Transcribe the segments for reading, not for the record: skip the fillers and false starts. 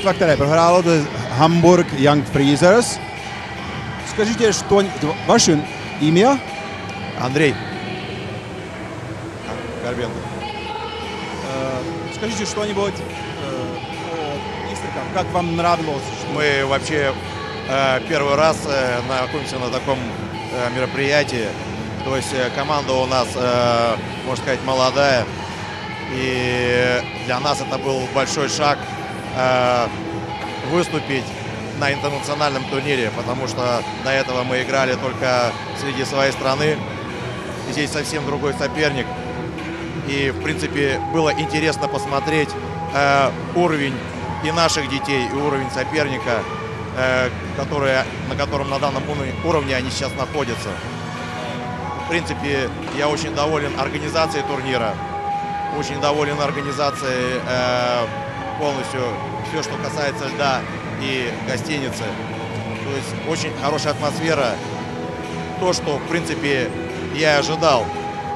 mužstva, které prohrálo, to je Hamburg Young Freezers. Скажите, что ваше имя? Андрей Горбенко. Скажите что-нибудь о Easter Cup. Как вам нравилось? Мы вообще первый раз находимся на таком мероприятии. То есть команда у нас, можно сказать, молодая. И для нас это был большой шаг выступить на интернациональном турнире, потому что до этого мы играли только среди своей страны. Здесь совсем другой соперник. И, в принципе, было интересно посмотреть уровень и наших детей, и уровень соперника, на котором на данном уровне они сейчас находятся. В принципе, я очень доволен организацией турнира, очень доволен организацией полностью все, что касается льда и гостиницы. То есть очень хорошая атмосфера. То, что, в принципе, я и ожидал.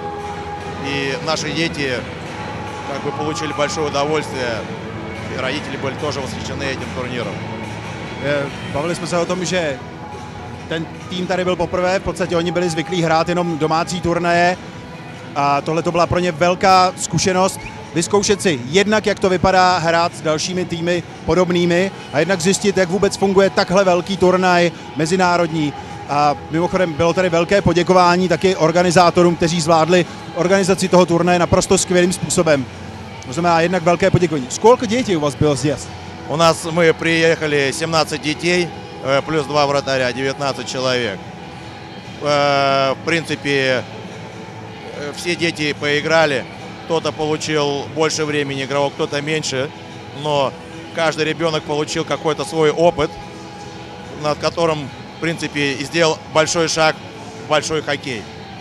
И наши дети как бы получили большое удовольствие. И родители были тоже восхищены этим турниром. Bavili jsme se o tom, že ten tým tady byl poprvé, v podstatě oni byli zvyklí hrát jenom domácí turnaje a tohle to byla pro ně velká zkušenost vyzkoušet si jednak, jak to vypadá hrát s dalšími týmy podobnými a jednak zjistit, jak vůbec funguje takhle velký turnaj mezinárodní. A mimochodem bylo tady velké poděkování taky organizátorům, kteří zvládli organizaci toho turnaje naprosto skvělým způsobem. To znamená jednak velké poděkování. Сколько детей у вас было здесь? У нас мы приехали 17 детей, плюс 2 вратаря, 19 человек. В принципе, все дети поиграли. Кто-то получил больше времени игрового, кто-то меньше. Но каждый ребенок получил какой-то свой опыт, над которым, в принципе, и сделал большой шаг в большой хоккей.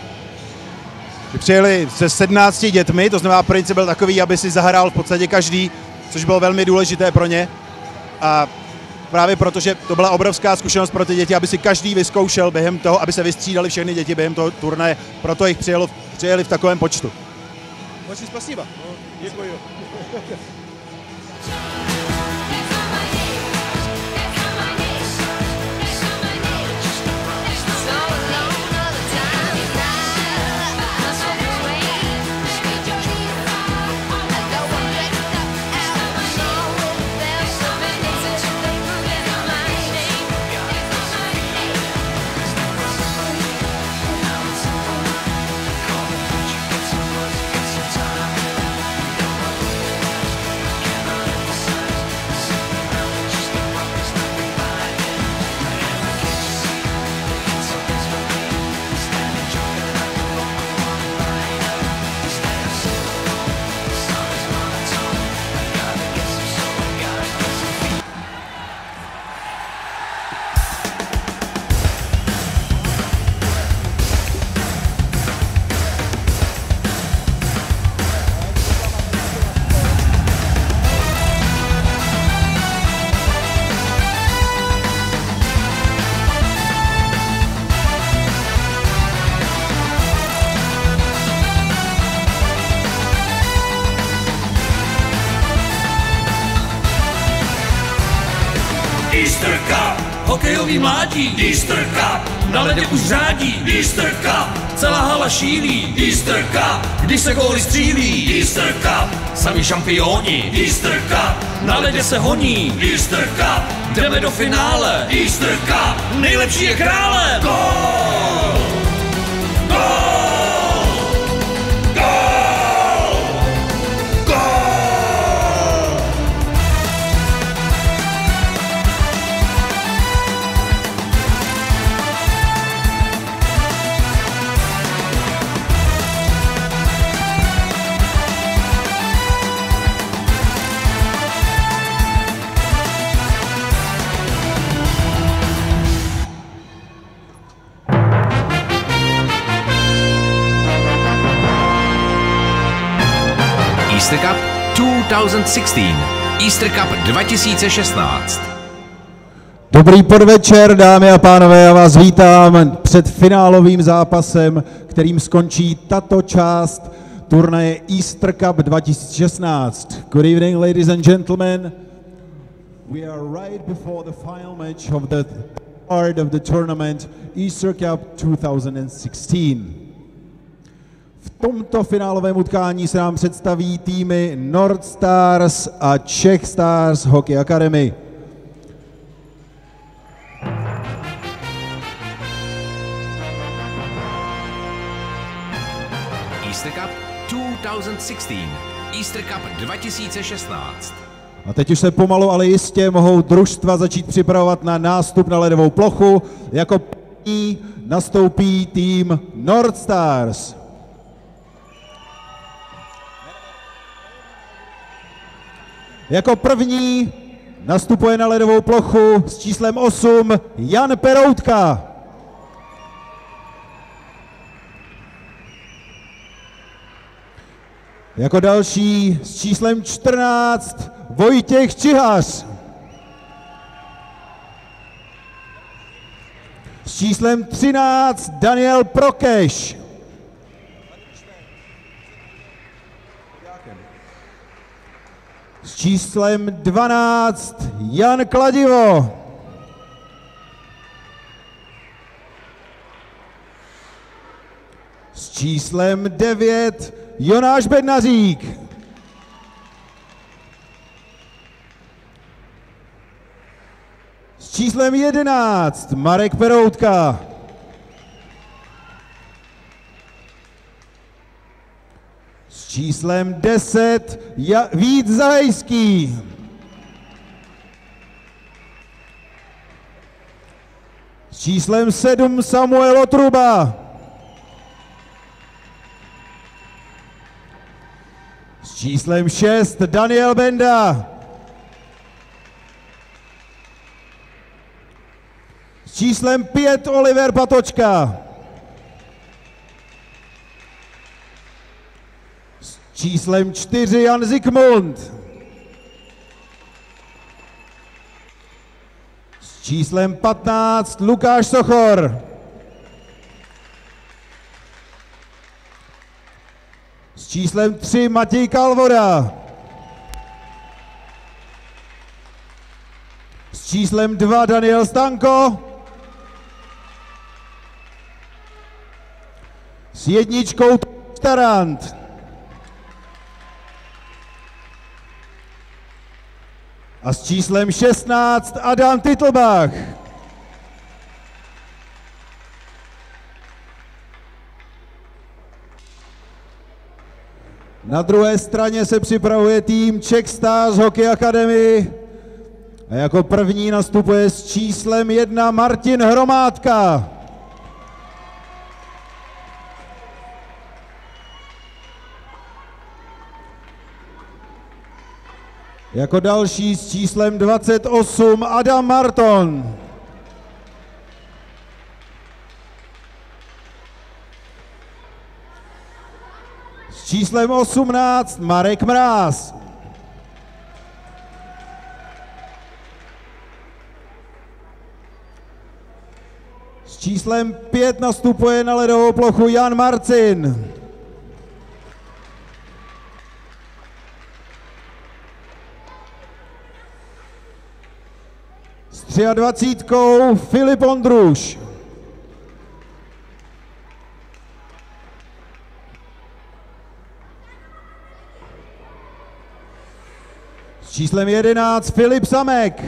Přijeli se 17 dětmi, to znamená princip byl takový, aby si zahrál v podstatě každý, což bylo velmi důležité pro ně. A právě protože to byla obrovská zkušenost pro ty děti, aby si každý vyzkoušel během toho, aby se vystřídali všechny děti během toho turnaje, proto jich přijeli v takovém počtu. Moc spasiba. Děkuji. Easter Cup, hokejový mládí, Easter Cup, na ledě už řádí, Easter Cup, celá hala šílí, Easter Cup, když se góly střílí, Easter Cup, sami šampioni, Easter Cup, na ledě se honí, Easter Cup, jdeme do finále, Easter Cup, nejlepší je králem, gól, gól. Easter Cup 2016. Easter Cup 2016. Dobrý podvečer, dámy a pánové, já vás vítám před finálovým zápasem, kterým skončí tato část turnaje Easter Cup 2016. Good evening, ladies and gentlemen. We are right before the final match of the part of the tournament Easter Cup 2016. V tomto finálovém utkání se nám představí týmy North Stars a Czech Stars Hockey Academy. Easter Cup 2016. Easter Cup 2016. A teď už se pomalu, ale jistě mohou družstva začít připravovat na nástup na ledovou plochu. Jako první nastoupí tým North Stars. Jako první nastupuje na ledovou plochu s číslem 8 Jan Peroutka. Jako další s číslem 14 Vojtěch Čihař. S číslem 13 Daniel Prokeš. S číslem 12 Jan Kladivo. S číslem 9 Jonáš Bednařík. S číslem 11 Marek Peroutka. S číslem 10 Vít Zahejský. S číslem 7 Samuel Otruba. S číslem 6 Daniel Benda. S číslem 5 Oliver Patočka. S číslem 4 Jan Zikmund. S číslem 15 Lukáš Sochor. S číslem 3 Matěj Kalvoda. S číslem 2 Daniel Stanko. S jedničkou Tarant. A s číslem 16 Adam Titlbach. Na druhé straně se připravuje tým Czech Stars Hockey Academy a jako první nastupuje s číslem 1 Martin Hromádka. Jako další s číslem 28 Adam Marton. S číslem 18 Marek Mráz. S číslem 5 nastupuje na ledovou plochu Jan Marcin. S 23 Filip Ondruš. S číslem 11 Filip Samek.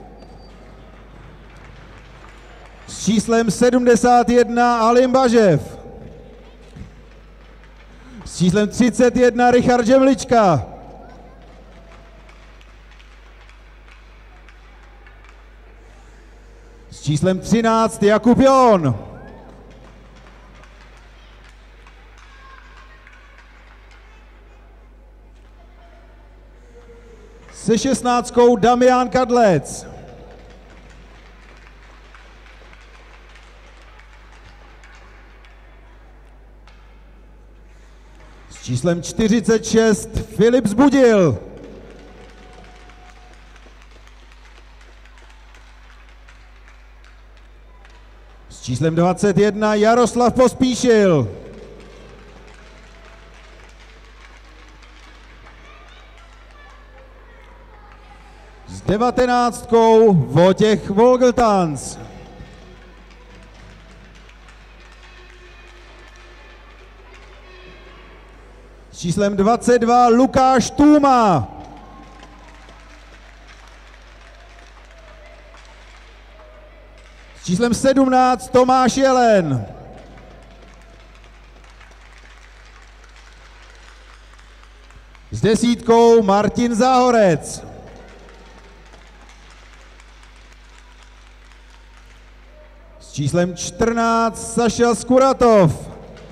S číslem 71 Alim Bažev. S číslem 31 Richard Žemlička. S číslem 13 Jakub Jon. Se 16 Damian Kadlec. S číslem 46 Filip Zbudil. S číslem 21 Jaroslav Pospíšil. S 19. Vojtěch Volgeltanz. S číslem 22 Lukáš Tůma. S číslem 17 Tomáš Jelen. S 10 Martin Záhorec. S číslem 14 Saša Skuratov.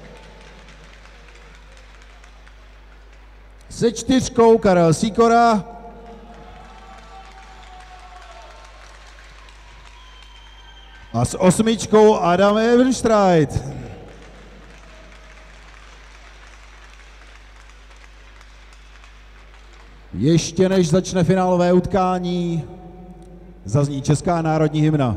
Se 4 Karel Sikora. A s 8 Adam Evenstreit. Ještě než začne finálové utkání, zazní česká národní hymna.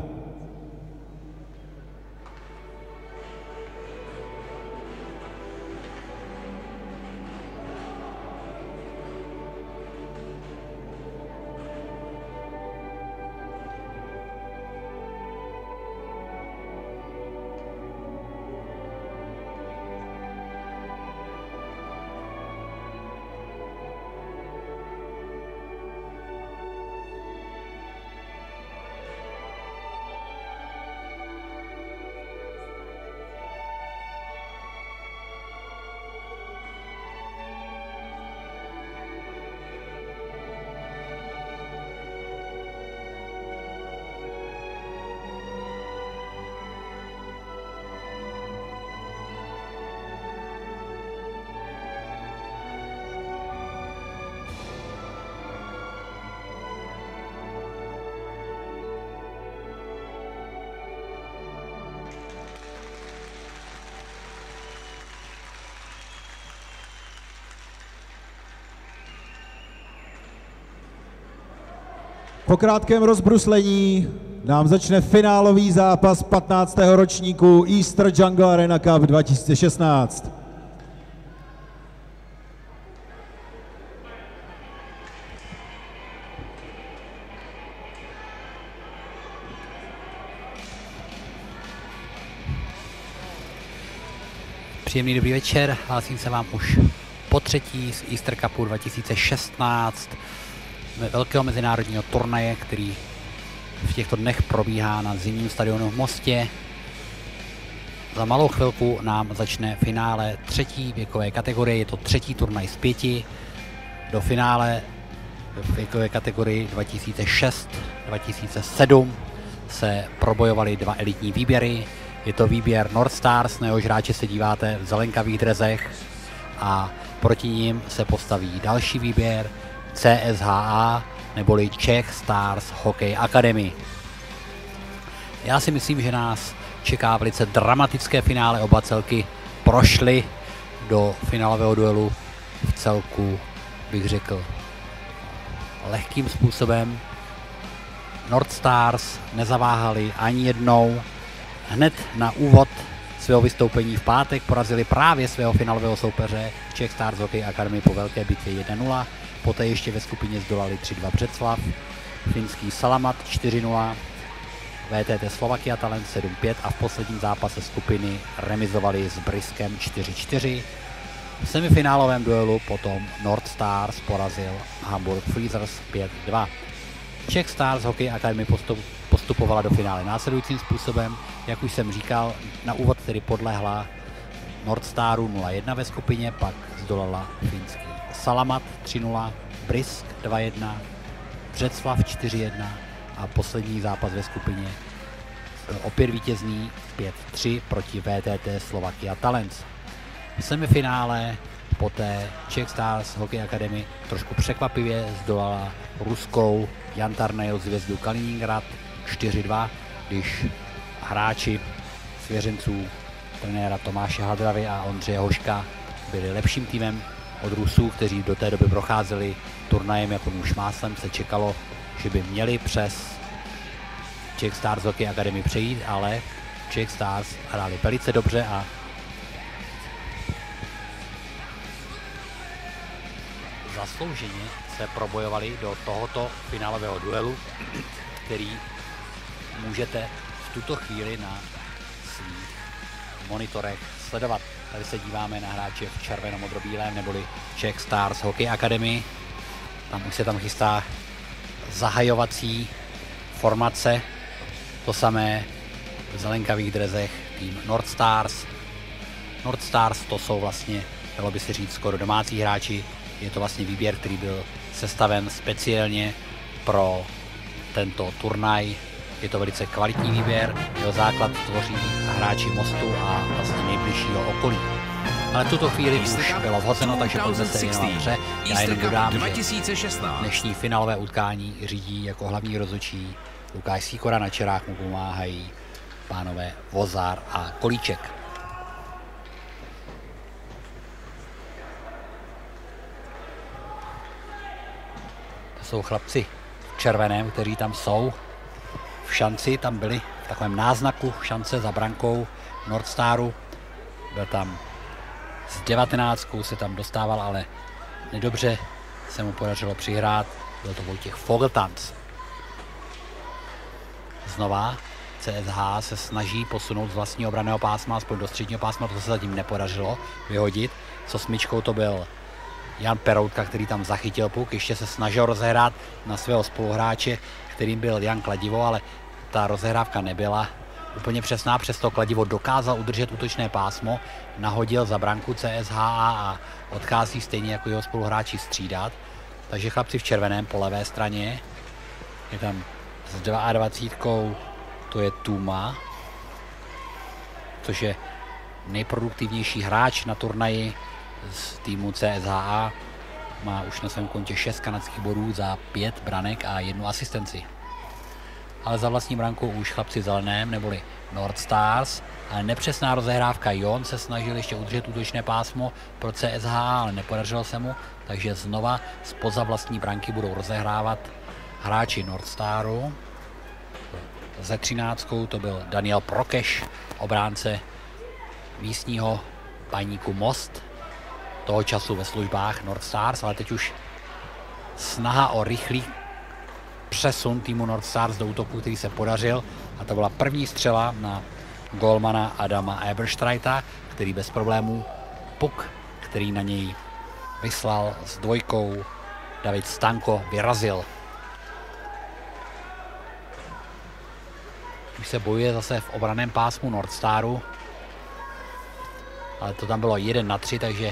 Po krátkém rozbruslení nám začne finálový zápas 15. ročníku Easter Jungle Arena Cup 2016. Příjemný dobrý večer, hlásím se vám už po třetí z Easter Cupu 2016, velkého mezinárodního turnaje, který v těchto dnech probíhá na zimním stadionu v Mostě. Za malou chvilku nám začne finále třetí věkové kategorie, je to třetí turnaj z 5. Do finále v věkové kategorii 2006-2007 se probojovaly 2 elitní výběry. Je to výběr North Stars, na jehož hráče se díváte v zelenkavých drezech, a proti ním se postaví další výběr CSHA neboli Czech Stars Hockey Academy. Já si myslím, že nás čeká velice dramatické finále. Oba celky prošly do finálového duelu v celku, bych řekl, lehkým způsobem. North Stars nezaváhali ani jednou. Hned na úvod svého vystoupení v pátek porazili právě svého finálového soupeře Czech Stars Hockey Academy po velké bitvě 1-0. Poté ještě ve skupině zdolali 3-2 Břeclav, finský Salamat 4-0, VTT Slovakia Talent 7-5 a v posledním zápase skupiny remizovali s Briskem 4-4. V semifinálovém duelu potom North Stars porazil Hamburg Freezers 5-2. Czech Stars Hockey Academy postupovala do finále následujícím způsobem. Jak už jsem říkal, na úvod tedy podlehla North Staru 0-1 ve skupině, pak zdolala finský Salamat 3-0, Brisk 2-1, Břeclav 4-1 a poslední zápas ve skupině opět vítězný 5-3 proti VTT Slovakia Talents. V semifinále poté Czech Stars Hockey Academy trošku překvapivě zdolala ruskou Jantarnail Zvězdu Kaliningrad 4-2, když hráči svěřenců trenéra Tomáše Hadravy a Ondřeje Hoška byli lepším týmem od Rusů, kteří do té doby procházeli turnajem jako nůž máslem. Se čekalo, že by měli přes Czech Stars Hockey Academy přejít, ale Czech Stars hráli velice dobře a zaslouženě se probojovali do tohoto finálového duelu, který můžete v tuto chvíli na svých monitorech sledovat. Tady se díváme na hráče v červeno-modrobílém neboli Czech Stars Hockey Academy. Tam už se tam chystá zahajovací formace. To samé v zelenkavých drezech tým North Stars. North Stars to jsou vlastně, dalo by se říct, skoro domácí hráči. Je to vlastně výběr, který byl sestaven speciálně pro tento turnaj. Je to velice kvalitní výběr, jeho základ tvoří hráči Mostu a vlastně nejbližšího okolí. Ale v tuto chvíli už bylo vhozeno, takže pouze se věnoval hře. Já jenom dodám, že dnešní finálové utkání řídí jako hlavní rozhodčí Lukáš Sýkora, na čelách mu pomáhají pánové Vozár a Kolíček. To jsou chlapci v červeném, kteří tam jsou. V šanci tam byli, v takovém náznaku šance za brankou North Staru. Byl tam s 19, se tam dostával, ale nedobře se mu podařilo přihrát. Byl to Vojtěch Fogeltanz. Znova CSH se snaží posunout z vlastního obranného pásma aspoň do středního pásma, to se zatím nepodařilo vyhodit. S osmičkou to byl Jan Peroutka, který tam zachytil puk, ještě se snažil rozehrát na svého spoluhráče, kterým byl Jan Kladivo, ale ta rozehrávka nebyla úplně přesná, přesto Kladivo dokázal udržet útočné pásmo, nahodil za branku CSH a odchází stejně jako jeho spoluhráči střídat. Takže chlapci v červeném po levé straně, je tam s 22, to je Tuma, což je nejproduktivnější hráč na turnaji z týmu CSHA. Má už na svém kontě 6 kanadských bodů za 5 branek a 1 asistenci. Ale za vlastní brankou už chlapci v zeleném, neboli North Stars, ale nepřesná rozehrávka. Jon se snažil ještě udržet útočné pásmo pro CSH, ale nepodařilo se mu, takže znova spoza vlastní branky budou rozehrávat hráči North Staru. Ze 13 to byl Daniel Prokeš, obránce místního Baníku Most, toho času ve službách North Stars, ale teď už snaha o rychlý přesun týmu North Stars do útoku, který se podařil, a to byla první střela na golmana Adama Eberstreita, který bez problémů puk, který na něj vyslal s dvojkou David Stanko, vyrazil. Už se bojuje zase v obraném pásmu North Staru, ale to tam bylo 1-3, takže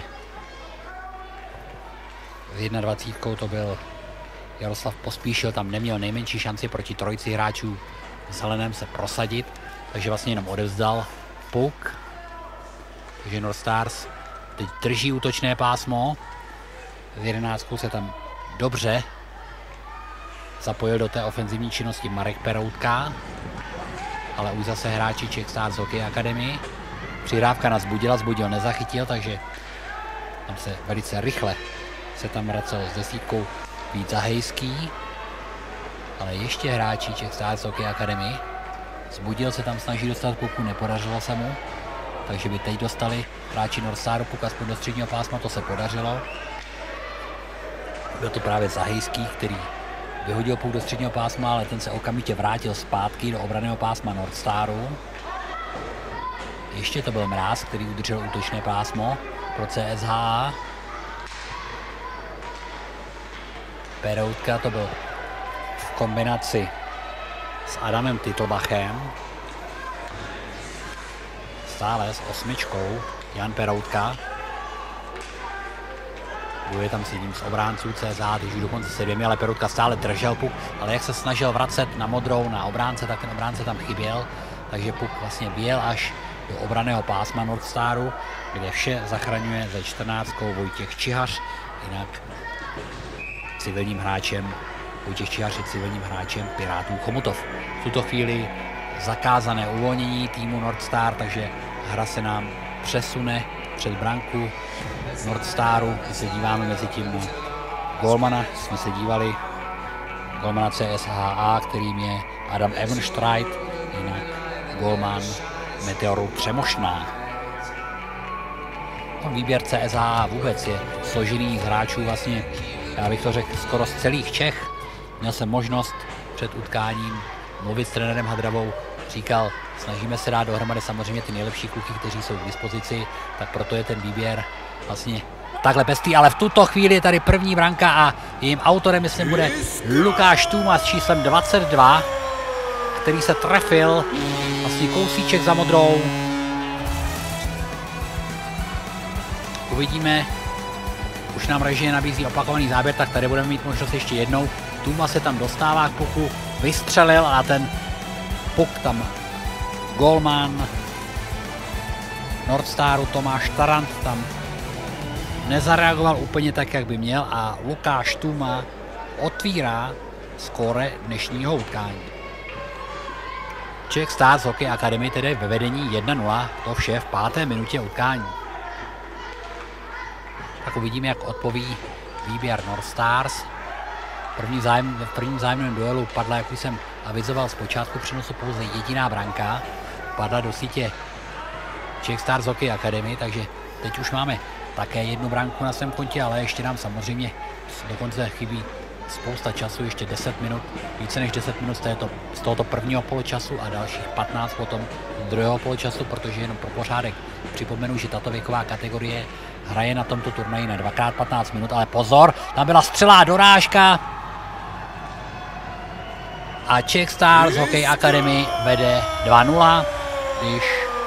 s 21 to byl Jaroslav Pospíšil, tam neměl nejmenší šanci proti trojici hráčů v zeleném se prosadit, takže vlastně jenom odevzdal puk. Takže North Stars teď drží útočné pásmo, s 11 se tam dobře zapojil do té ofenzivní činnosti Marek Peroutka, ale už zase hráči Czech Stars Hockey Academy. Přihrávka na Zbudil nezachytil, takže tam se velice rychle se tam vracel s 10 Vít Zahejský, ale ještě hráči Czech Stars Hockey Academy. Zbudil se tam snaží dostat puku, nepodařilo se mu, takže by teď dostali hráči North Staru puk aspoň do středního pásma, to se podařilo. Byl to právě Zahejský, který vyhodil puk do středního pásma, ale ten se okamžitě vrátil zpátky do obranného pásma North Staru. Ještě to byl Mráz, který udržel útočné pásmo pro CSH. Peroutka to byl v kombinaci s Adamem Titlbachem. Stále s 8 Jan Peroutka. Bojuje tam s jedním z obránců CSH, když dokonce se 2, ale Peroutka stále držel puk, ale jak se snažil vracet na modrou, na obránce, tak ten obránce tam chyběl, takže puk vlastně vyjel až do obranného pásma North Staru, kde vše zachraňuje ze 14 Vojtěch Čihař, jinak civilním hráčem Vojtěch Čihař je civilním hráčem Pirátů Chomutov. V tuto chvíli zakázané uvolnění týmu North Star, takže hra se nám přesune před branku North Staru. My se díváme mezi tím na golmana, jsme se dívali golmana CSHA, kterým je Adam Ebenstreit, jinak golman Meteoru Třemošná. Výběr CSHA vůbec je složený z hráčů vlastně já bych to řekl, skoro z celých Čech. Měl jsem možnost před utkáním mluvit s trenérem Hadravou, říkal, snažíme se dát dohromady samozřejmě ty nejlepší kluky, kteří jsou k dispozici, tak proto je ten výběr vlastně takhle pestý, ale v tuto chvíli je tady první branka a jejím autorem, myslím, bude Lukáš Tůma s číslem 22, který se trefil vlastně kousíček za modrou. Uvidíme, už nám režie nabízí opakovaný záběr, tak tady budeme mít možnost ještě jednou. Tůma se tam dostává k puku, vystřelil a ten puk tam golman Nordstaru Tomáš Tarant tam nezareagoval úplně tak, jak by měl a Lukáš Tůma otvírá skóre dnešního utkání. Czech Stars Hockey Academy tedy ve vedení 1-0, to vše v 5. minutě utkání. Tak uvidíme, jak odpoví výběr Nordstars. V prvním vzájemném duelu padla, jak už jsem avizoval z počátku přenosu, pouze jediná branka. Padla do sítě Czech Stars Hockey Academy, takže teď už máme také jednu branku na svém kontě, ale ještě nám samozřejmě dokonce chybí spousta času, ještě 10 minut, více než 10 minut z tohoto prvního poločasu a dalších 15 potom z druhého poločasu, protože jenom pro pořádek připomenu, že tato věková kategorie hraje na tomto turnaji na 2x15 minut, ale pozor, tam byla střelá dorážka a Czech Stars Hockey Academy vede 2-0, když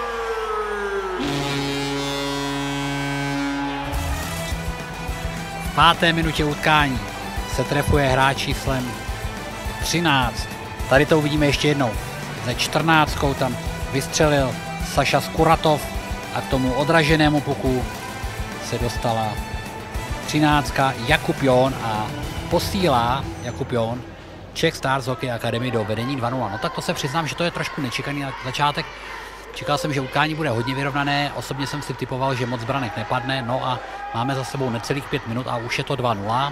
v 5. minutě utkání se trefuje hráč číslem 13. Tady to uvidíme ještě jednou. Ze 14 tam vystřelil Saša Skuratov a k tomu odraženému puku se dostala 13. Jakub Jon a posílá Jakub Jon Czech Stars Hockey Academy do vedení 2-0. No tak to se přiznám, že to je trošku nečekaný začátek. Čekal jsem, že utkání bude hodně vyrovnané, osobně jsem si typoval, že moc branek nepadne, no a máme za sebou necelých 5 minut a už je to 2-0.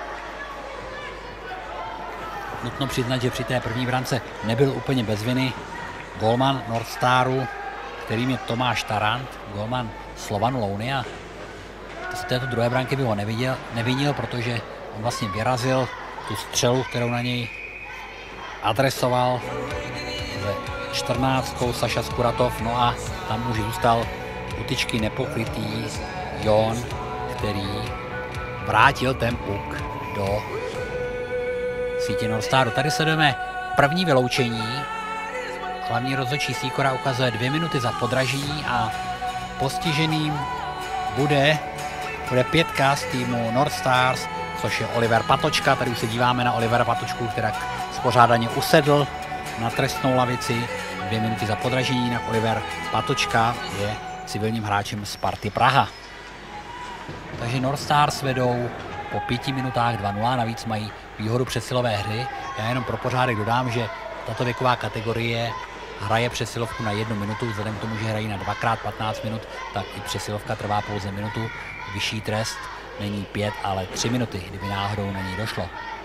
Nutno přiznat, že při té první brance nebyl úplně bez viny golman Nordstaru, kterým je Tomáš Tarant, golman Slovanu Louny, a z této druhé branky by ho nevinil, protože on vlastně vyrazil tu střelu, kterou na něj adresoval ze 14. Saša Skuratov, no a tam už zůstal u tyčky nepokrytý Jon, který vrátil ten puk do sítě Nordstaru. Tady sledujeme první vyloučení. Hlavní rozhodčí Sýkora ukazuje 2 minuty za podražení a postiženým bude 5 z týmu Nordstars, což je Oliver Patočka. Tady už se díváme na Olivera Patočku, která spořádaně usedl na trestnou lavici. 2 minuty za podražení, jinak Oliver Patočka je civilním hráčem Sparty Praha. Takže Nordstars vedou po 5 minutách 2-0, navíc mají výhodu přesilové hry. Já jenom pro pořádek dodám, že tato věková kategorie hraje přesilovku na 1 minutu, vzhledem k tomu, že hrají na 2x15 minut, tak i přesilovka trvá pouze minutu. Vyšší trest není 5, ale 3 minuty, kdyby náhodou na ní došlo.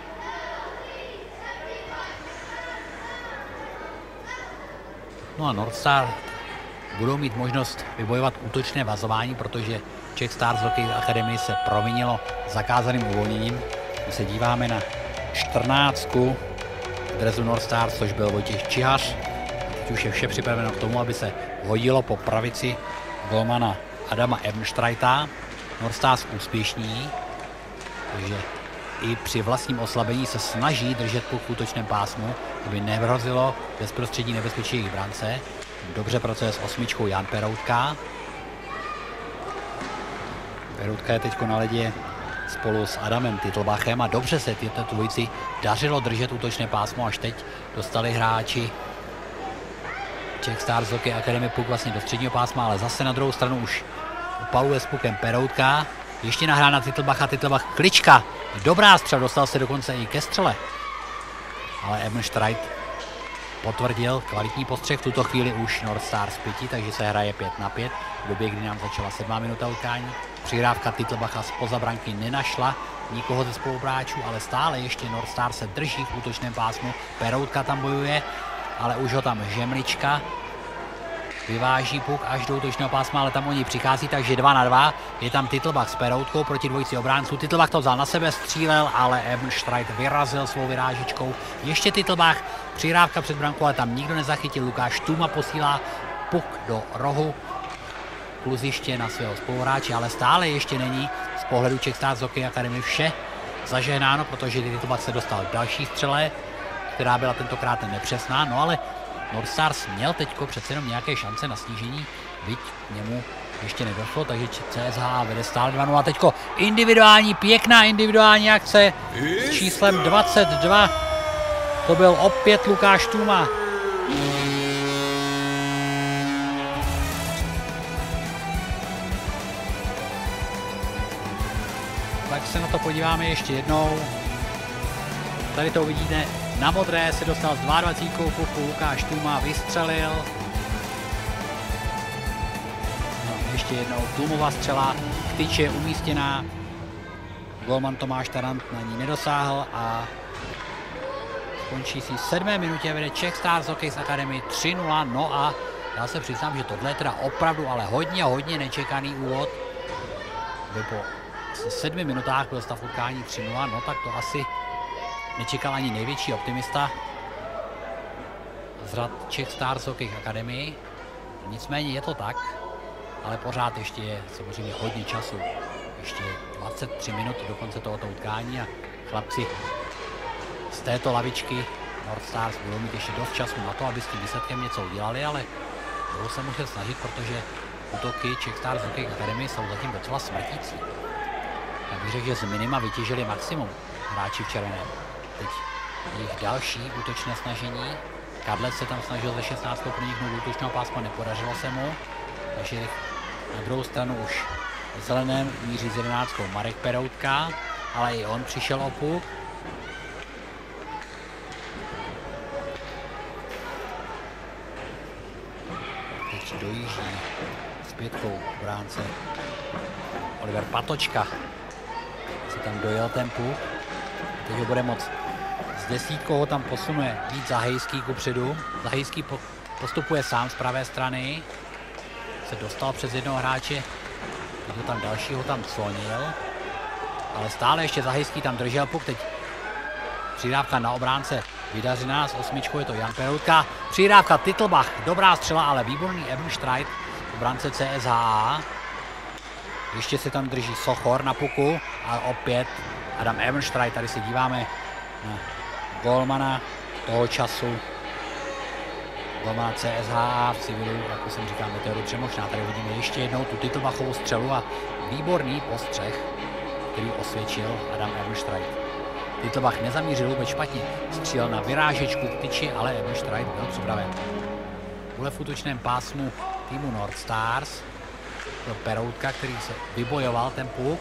No a Nordstar budou mít možnost vybojovat útočné vazování, protože Czech Stars Hockey Academy se provinilo zakázaným uvolněním. My se díváme na 14 dresu Nordstars, což byl Vojtěch Čihař. Teď už je vše připraveno k tomu, aby se hodilo po pravici golmana Adama Ebenstreita. Nordstars úspěšní, takže i při vlastním oslabení se snaží držet puk v útočném pásmu, aby nehrozilo bezprostřední nebezpečí jejich brance. Dobře pracuje s 8 Jan Peroutka. Peroutka je teď na ledě spolu s Adamem Titlbachem a dobře se tyto dvojici dařilo držet útočné pásmo, až teď dostali hráči Czech Stars Hockey Academy puk vlastně do středního pásma, ale zase na druhou stranu už upaluje s pukem Peroutka. Ještě nahrá na Titlbacha, Titlbach klička. Dobrá střel, dostal se dokonce i ke střele. Ale Ebenstreit potvrdil kvalitní postřeh, v tuto chvíli už Nordstars 5, takže se hraje 5-5. V době, kdy nám začala 7. minuta utkání. Přihrávka Titlbacha zpoza branky nenašla nikoho ze spolupráčů, ale stále ještě Nordstars se drží v útočném pásmu. Peroutka tam bojuje, ale už ho tam Žemlička vyváží puk až do útočného pásma, ale tam oni přichází, takže 2-2. Je tam Titlbach s Peroutkou proti dvojici obránců. Titlbach to vzal na sebe, střílel, ale Ebenstreit vyrazil svou vyrážičkou. Ještě Titlbach, přihrávka před brankou, ale tam nikdo nezachytil. Lukáš Tuma posílá puk do rohu kluziště na svého spoluhráče, ale stále ještě není z pohledu Czech Stars Hockey Academy vše zažehnáno, protože Titlbach se dostal k další střele, která byla tentokrát nepřesná, no ale North Stars měl teďko přece jenom nějaké šance na snížení, byť k němu ještě nedošlo, takže CSH vede stále 2-0. Teďko pěkná individuální akce s číslem 22. To byl opět Lukáš Tuma. Tak se na to podíváme ještě jednou. Tady to uvidíte. Na modré se dostal s 22 puku Lukáš Tuma, vystřelil. No, ještě jednou Tumova střela, k tyči je umístěná. Golman Tomáš Tarant na ní nedosáhl a končí si v 7. minutě, vede Czech Stars Hockey Academy 3-0. No a já se přiznám, že tohle je teda opravdu ale hodně nečekaný úvod. Po 7 minutách byl stav utkání 3-0, no tak to asi nečekal ani největší optimista z řad Czech Stars Hockey Academy. Nicméně je to tak, ale pořád ještě je samozřejmě hodně času. Ještě 23 minut do konce tohoto utkání a chlapci z této lavičky North Stars budou mít ještě dost času na to, aby s tím výsledkem něco udělali, ale budou se muset snažit, protože útoky Czech Stars Hockey Academy jsou zatím docela smrtící. Já bych řekl, že z minima vytěžili maximum hráči v červeném. Teď jejich další útočné snažení. Kadlec se tam snažil ze 16 proniknout do útočného pásma, nepodařilo se mu. Takže na druhou stranu už v zeleném míří s 11 Marek Peroutka, ale i on přišel o puk. Teď dojíždí s 5 bránce Oliver Patočka. Se tam dojel ten puk. Teď ho bude moc s 10 ho tam posunuje víc Zahejský kupředu. Zahejský postupuje sám z pravé strany. Se dostal přes jednoho hráče. Teď ho tam dalšího tam clonil. Ale stále ještě Zahejský tam držel puk. Teď přihrávka na obránce vydařená. S 8 je to Jan Peroutka. Přihrávka Titlbach. Dobrá střela, ale výborný Ebenstreit. Obránce CSHA. Ještě se tam drží Sochor na puku. A opět Adam Ebenstreit. Tady se díváme na golmana toho času. Golmana CSHA v civilu, jako jsem říkal, Meteory Přemošná. Tady vidíme ještě jednou tu Titlbachovou střelu a výborný postřeh, který osvědčil Adam Ebenstreit. Titlbach nezamířil vůbec špatně, střílel na vyrážečku k tyči, ale Ebenstreit byl připraven. Bude v útočném pásmu týmu North Stars. Byl Peroutka, který se vybojoval ten puk.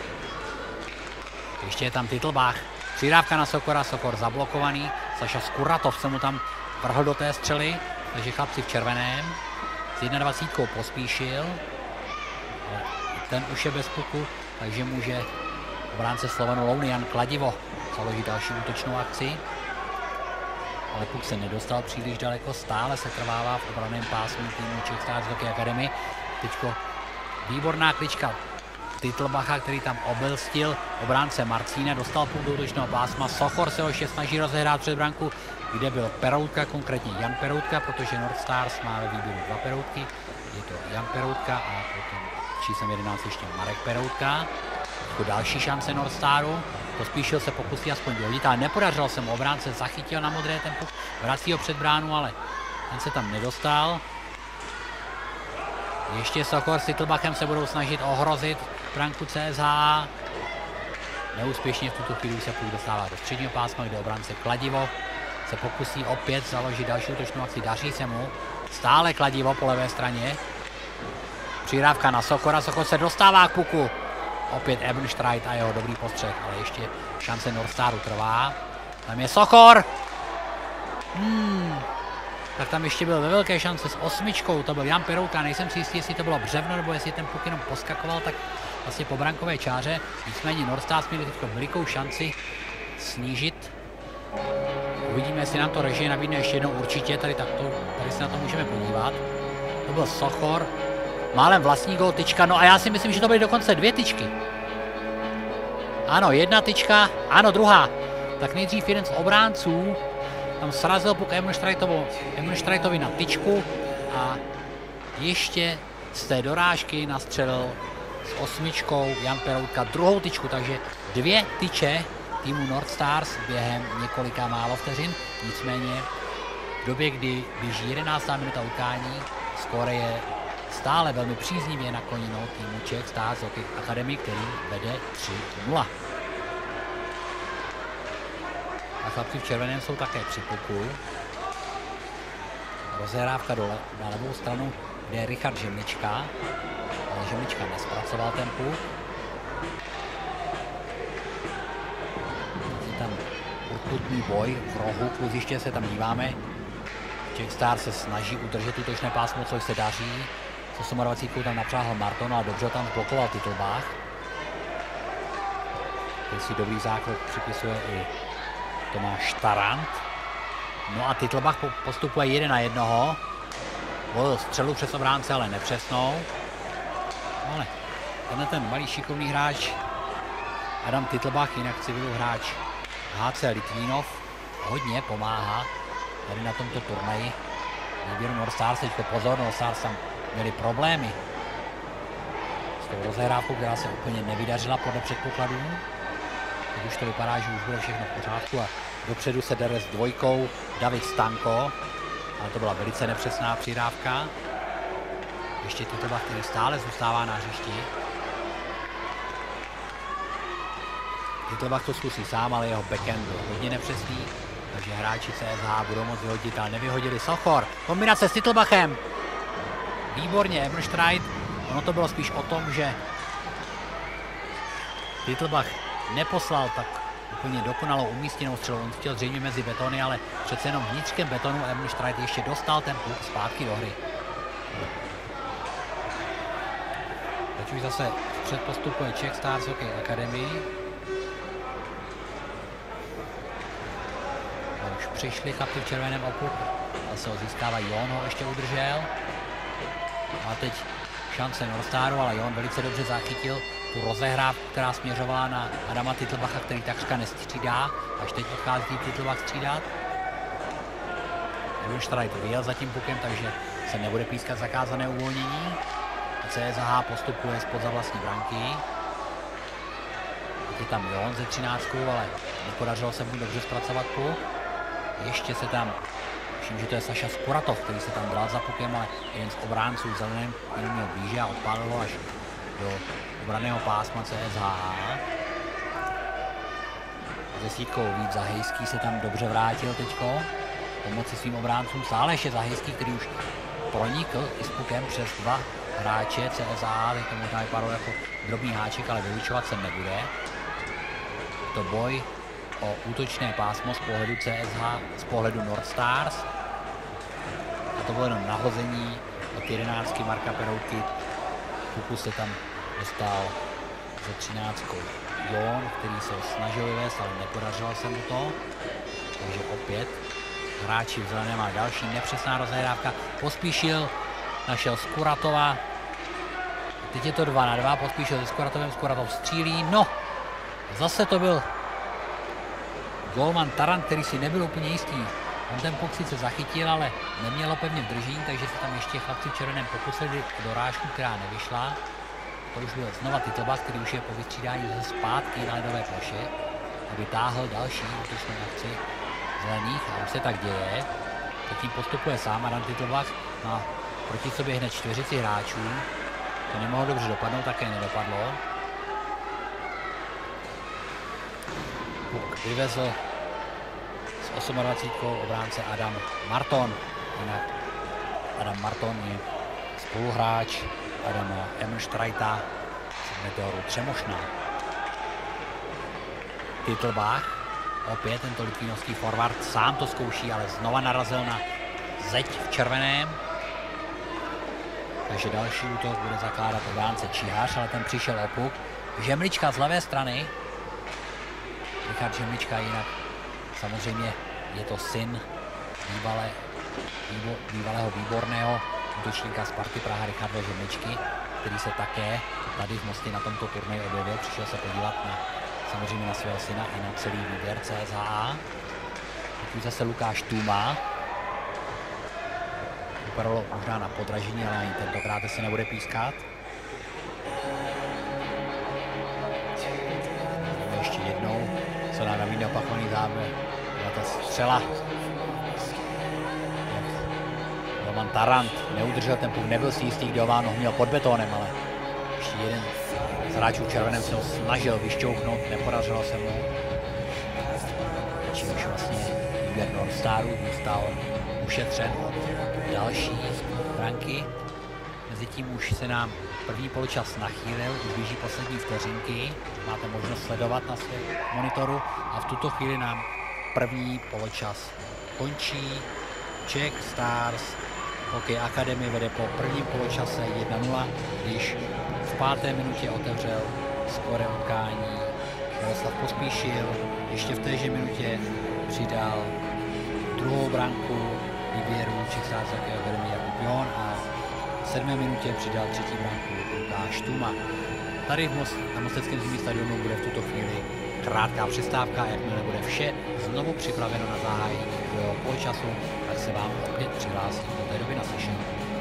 Ještě je tam Titlbach. Přihrávka na Sokora, Sokor zablokovaný. Saša Skuratov se mu tam vrhl do té střely, takže chlapci v červeném. S 21 Pospíšil. Ale ten už je bez puku, takže může obránce Slovanu Louny Jan Kladivo založit další útočnou akci. Ale puk se nedostal příliš daleko, stále se trvává v obranném pásmu týmu Czech Stars Hockey Academy. Teďko výborná klička Titlbacha, který tam obelstil obránce Marcína, dostal puk do útočného pásma. Sochor se ho ještě snaží rozehrát před branku, kde byl Peroutka, konkrétně Jan Peroutka, protože North Stars má ve výběru 2 Peroutky. Je to Jan Peroutka a potom číslem 11 ještě Marek Peroutka. Jako další šance North Staru. Pospíšil se, pokusí aspoň dohodit, ale nepodařilo se mu. Obránce zachytil na modré ten puk, vrací ho před bránu, ale ten se tam nedostal. Ještě Sokor s Titlbachem se budou snažit ohrozit branku CSH. Neúspěšně v tuto chvíli se půjde dostává do středního pásma, kde obránce Kladivo se pokusí opět založit další útočnou akci. Daří se mu. Stále Kladivo po levé straně. Přihrávka na Sokora. Sokor se dostává k puku. Opět Ebenstreit a jeho dobrý postřeh, ale ještě šance North Staru trvá. Tam je Sochor. Tak tam ještě byl ve velké šance s 8, to byl Jan Peroutka, nejsem si jistý, jestli to bylo břevno, nebo jestli ten puk jenom poskakoval, tak vlastně po brankové čáře. Nicméně North Stars měli teď velikou šanci snížit. Uvidíme, jestli nám to režie nabídne ještě jednou určitě, tady se na to můžeme podívat. To byl Sochor. Málem vlastní gól, tyčka. No a já si myslím, že to byly dokonce 2 tyčky. Ano, 1 tyčka, ano, druhá. Tak nejdřív jeden z obránců tam srazil puk Emenstreitovi na tyčku a ještě z té dorážky nastřelil s 8 Jan Peroutka druhou tyčku, takže 2 tyče týmu North Stars během několika málo vteřin. Nicméně v době, kdy běží 11. minuta utkání, skóre je stále velmi příznivě nakloněno týmu Czech Stars Hockey Academy, který vede 3-0. A chlapci v červeném jsou také při puku. Rozehrávka na levou stranu, kde je Richard Žemlička, ale Žemlička nespracoval ten puk. Je tam urputný boj v rohu kluziště, se tam díváme. Czech Stars se snaží udržet útočné pásmo, což se daří. S 28 tam napřáhl Marton, ale dobře tam zblokoval Titlbach. Teď si dobrý zákrok připisuje i Tomáš Tarant. No a Titlbach postupuje 1-1. Volil střelu přes obránce, ale nepřesnou. Ale tenhle ten malý šikovný hráč Adam Titlbach, jinak civilu hráč HC Litvínov, hodně pomáhá tady na tomto turnaji. Výběru North Stars, teďko pozor, North Stars tam měli problémy s tou rozehrávkou, která se úplně nevydařila podle předpokladů. Teď už to vypadá, že už bude všechno v pořádku a dopředu se dere s dvojkou David Stanko, ale to byla velice nepřesná přihrávka. Ještě Titlbach, který stále zůstává na hřišti. Titlbach to zkusí sám, ale jeho backhand byl hodně nepřesný, takže hráči CSH budou moc vyhodit, ale nevyhodili. Sochor, kombinace s Titlbachem. Výborně, Emenstreit. Ono to bylo spíš o tom, že Titlbach neposlal tak úplně dokonalou umístěnou střelu. On chtěl zřejmě mezi betony, ale přece jenom vnitřkem betonu Emenstreit ještě dostal ten puk zpátky do hry. Teď už zase vpřed postupuje Czech Stars Hockey Academy. A už přišli chlapci v červeném oku. Zase ho získávají, Jon ho ještě udržel. A teď šance North Staru, ale Jon velice dobře zachytil tu rozehrávku, která směřovala na Adama Titlbacha, který takřka nestřídá. Až teď odchází Titlbach střídat. Emenstreit vyjel za tím pukem, takže se nebude pískat zakázané uvolnění. CSH postupuje spoza vlastní branky. Je tam Jon ze 13, ale nepodařilo se mu dobře zpracovat puk. Ještě se tam, myslím, že to je Saša Skuratov, který se tam dal za pukem, ale jeden z obránců zeleným jenom měl blíže a odpálilo až do obranného pásma CSH. Desítkou Vít Zahejský se tam dobře vrátil teďko. Pomoci svým obráncům stále ještě Zahejský, který už pronikl i s pukem přes 2 hráče CSH, teď to možná vypadalo jako drobný háček, ale vylučovat se nebude. To boj o útočné pásmo z pohledu CSH, z pohledu North Stars. A to bylo jenom nahození od 11 Marka Peroutky. Puku se tam dostal ze 13 Jon, který se snažil vyvést, ale nepodařilo se mu to. Takže opět hráči v zeleném a další nepřesná rozehrávka. Pospíšil, našel Skuratova. Teď je to 2-2, Pospíšil se Skuratovem, Skuratov střílí. No, zase to byl golman Tarant, který si nebyl úplně jistý. On ten puk sice zachytil, ale nemělo pevně v držení, takže se tam ještě chlapci v červeném pokusili dorážku, která nevyšla. To už byl znova Titlbach, který už je po vystřídání ze zpátky na ledové ploše, aby táhl další útočnou akci zelených a už se tak děje. Zatím postupuje sám Adam Titlbach, má proti sobě hned 4 hráčů. To nemohlo dobře dopadnout, také nedopadlo. Puk vyvezl s 28 obránce Adam Marton. Jinak Adam Marton je spoluhráč Adama Emenstreita z Meteoru Třemošná. Titlbach, opět tento litvínovský forward, sám to zkouší, ale znova narazil na zeď v červeném. Takže další útok bude zakládat obránce Čihář, ale ten přišel o puk. Žemlička z levé strany. Richard Žemlička, jinak samozřejmě je to syn bývalého výborného útočníka Sparty Praha Richarda Žemečky, který se také tady v Mostě na tomto turnaji objevil. Přišel se podívat samozřejmě na svého syna i na celý výběr CSHA. Teď zase Lukáš Tuma. Vypadalo možná na podražení, ale ani tentokrát se nebude pískat. Ještě jednou se nám nabídne opakovaný záběr. Byla ta střela. Roman Tarant neudržel ten puk, nebyl si jistý, kde ho měl pod betónem, ale ještě jeden z hráčů v červeném se ho snažil vyšťouchnout, nepodařilo se mu. Čímž vlastně výběr Northstaru zůstal ušetřen od další branky. Mezitím už se nám první poločas nachýlil, už běží poslední vteřinky, máte možnost sledovat na svém monitoru a v tuto chvíli nám první poločas končí. Czech Stars Hokej Academy vede po prvním poločase 1-0, když v 5. minutě otevřel skóre utkání Miroslav Pospíšil, ještě v téže minutě přidal druhou branku výběru Czech Stars Hokej Academy Jakub Jon a v 7. minutě přidal třetí branku Lukáš Tuma. Tady na Mosteckém zimním stadionu bude v tuto chvíli krátká přestávka, jakmile bude vše znovu připraveno na zahájení druhého poločasu, tak se vám opět přihlásím do té doby naslyšenou.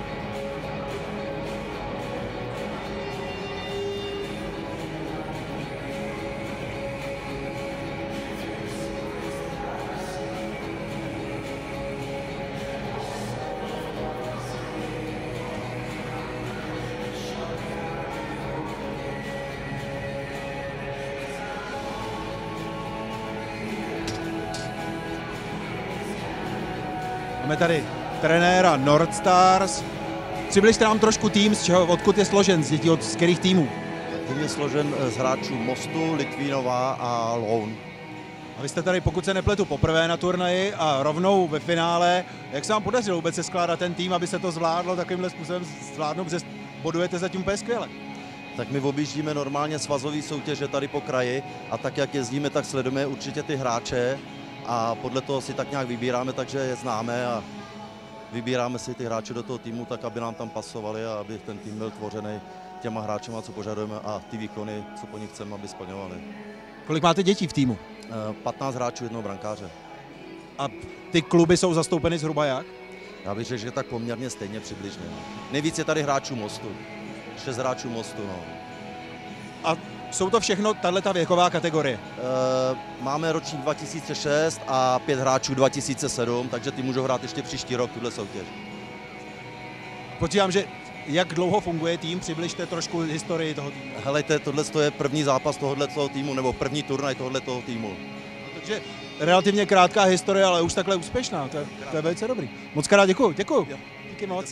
Máme tady trenéra Northstars. Přibližte nám trošku tým, odkud je složen, z kterých týmů? Tým je složen z hráčů Mostu, Litvínova a Loun. A vy jste tady, pokud se nepletu, poprvé na turnaji a rovnou ve finále. Jak se vám podařilo vůbec se skládat ten tým, aby se to zvládlo takovýmhle způsobem zvládnout, protože bodujete zatím úplně skvěle? Tak my objíždíme normálně svazové soutěže tady po kraji a tak, jak jezdíme, tak sledujeme určitě ty hráče a podle toho si tak nějak vybíráme, takže je známe a vybíráme si ty hráče do toho týmu tak, aby nám tam pasovali a aby ten tým byl tvořený těma hráčema, co požadujeme a ty výkony, co po nich chceme, aby splňovali. Kolik máte dětí v týmu? 15 hráčů, jednoho brankáře. A ty kluby jsou zastoupeny zhruba jak? Já bych řekl, že tak poměrně stejně přibližně. Nejvíc je tady hráčů Mostu. 6 hráčů Mostu, no. A jsou to všechno tato věková kategorie? Máme ročník 2006 a 5 hráčů 2007, takže ty můžou hrát ještě příští rok tuhle soutěž. Počítám, že jak dlouho funguje tým, přibližte trošku historii toho týmu. Helejte, tohle je první zápas tohoto týmu, nebo první turnaj tohoto týmu. No, takže relativně krátká historie, ale už takhle úspěšná, to je velice dobrý. Moc krát děkuju. Díky moc.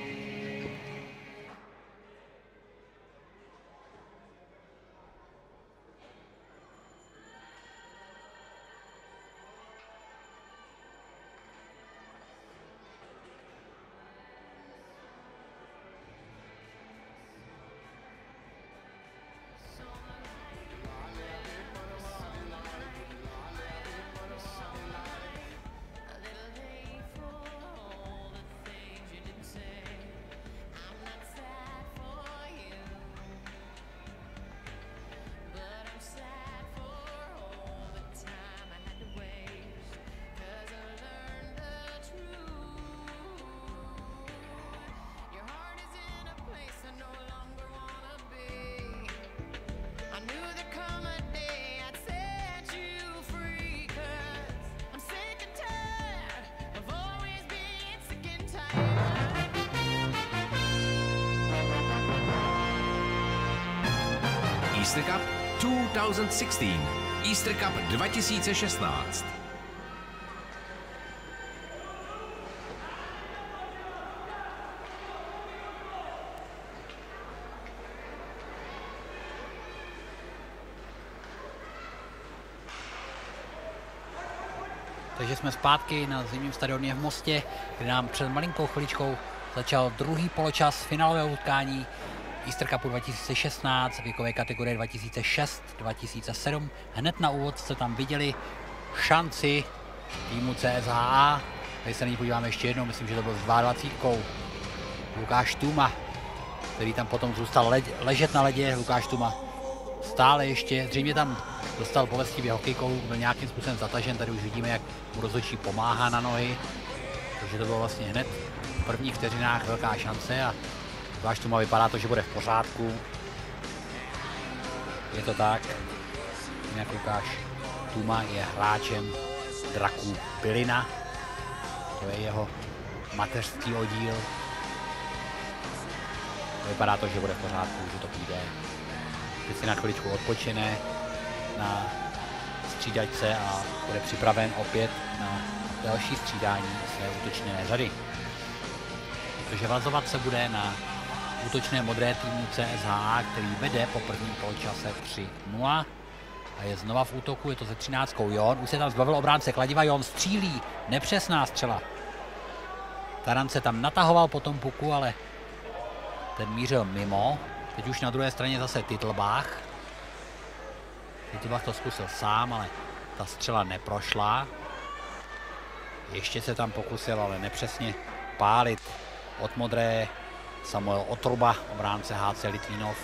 Easter Cup 2016. Easter Cup 2016. Takže jsme zpátky na zimním stadioně v Mostě, kde nám před malinkou chviličkou začal druhý poločas finálového utkání Easter Cupu 2016, věkové kategorie 2006-2007. Hned na úvod jste tam viděli šanci týmu CSHA. Tady se na ní podíváme ještě jednou, myslím, že to byl s 22 Lukáš Tůma, který tam potom zůstal ležet na ledě. Lukáš Tůma stále ještě, zřejmě tam dostal bolestivě hokejkou, byl nějakým způsobem zatažen, tady už vidíme, jak mu rozhodčí pomáhá na nohy, takže to bylo vlastně hned v prvních vteřinách velká šance a Lukáš Tůma vypadá to, že bude v pořádku. Je to tak, jinak Lukáš Tůma je hráčem Draků Bylina, to je jeho mateřský oddíl. Vypadá to, že bude v pořádku, že to půjde. Teď si na chviličku odpočine na střídačce a bude připraven opět na další střídání své útočné řady. Protože vazovat se bude na útočné modré týmu CSHA, který vede po prvním poločase 3-0 a je znova v útoku, je to se 13. Jon, už se tam zbavil obránce Kladiva, Jon střílí, nepřesná střela. Taran se tam natahoval po tom puku, ale ten mířil mimo. Teď už na druhé straně zase Titlbach. Titlbach to zkusil sám, ale ta střela neprošla. Ještě se tam pokusil, ale nepřesně pálit od modré Samuel Otruba, obránce HC Litvínov.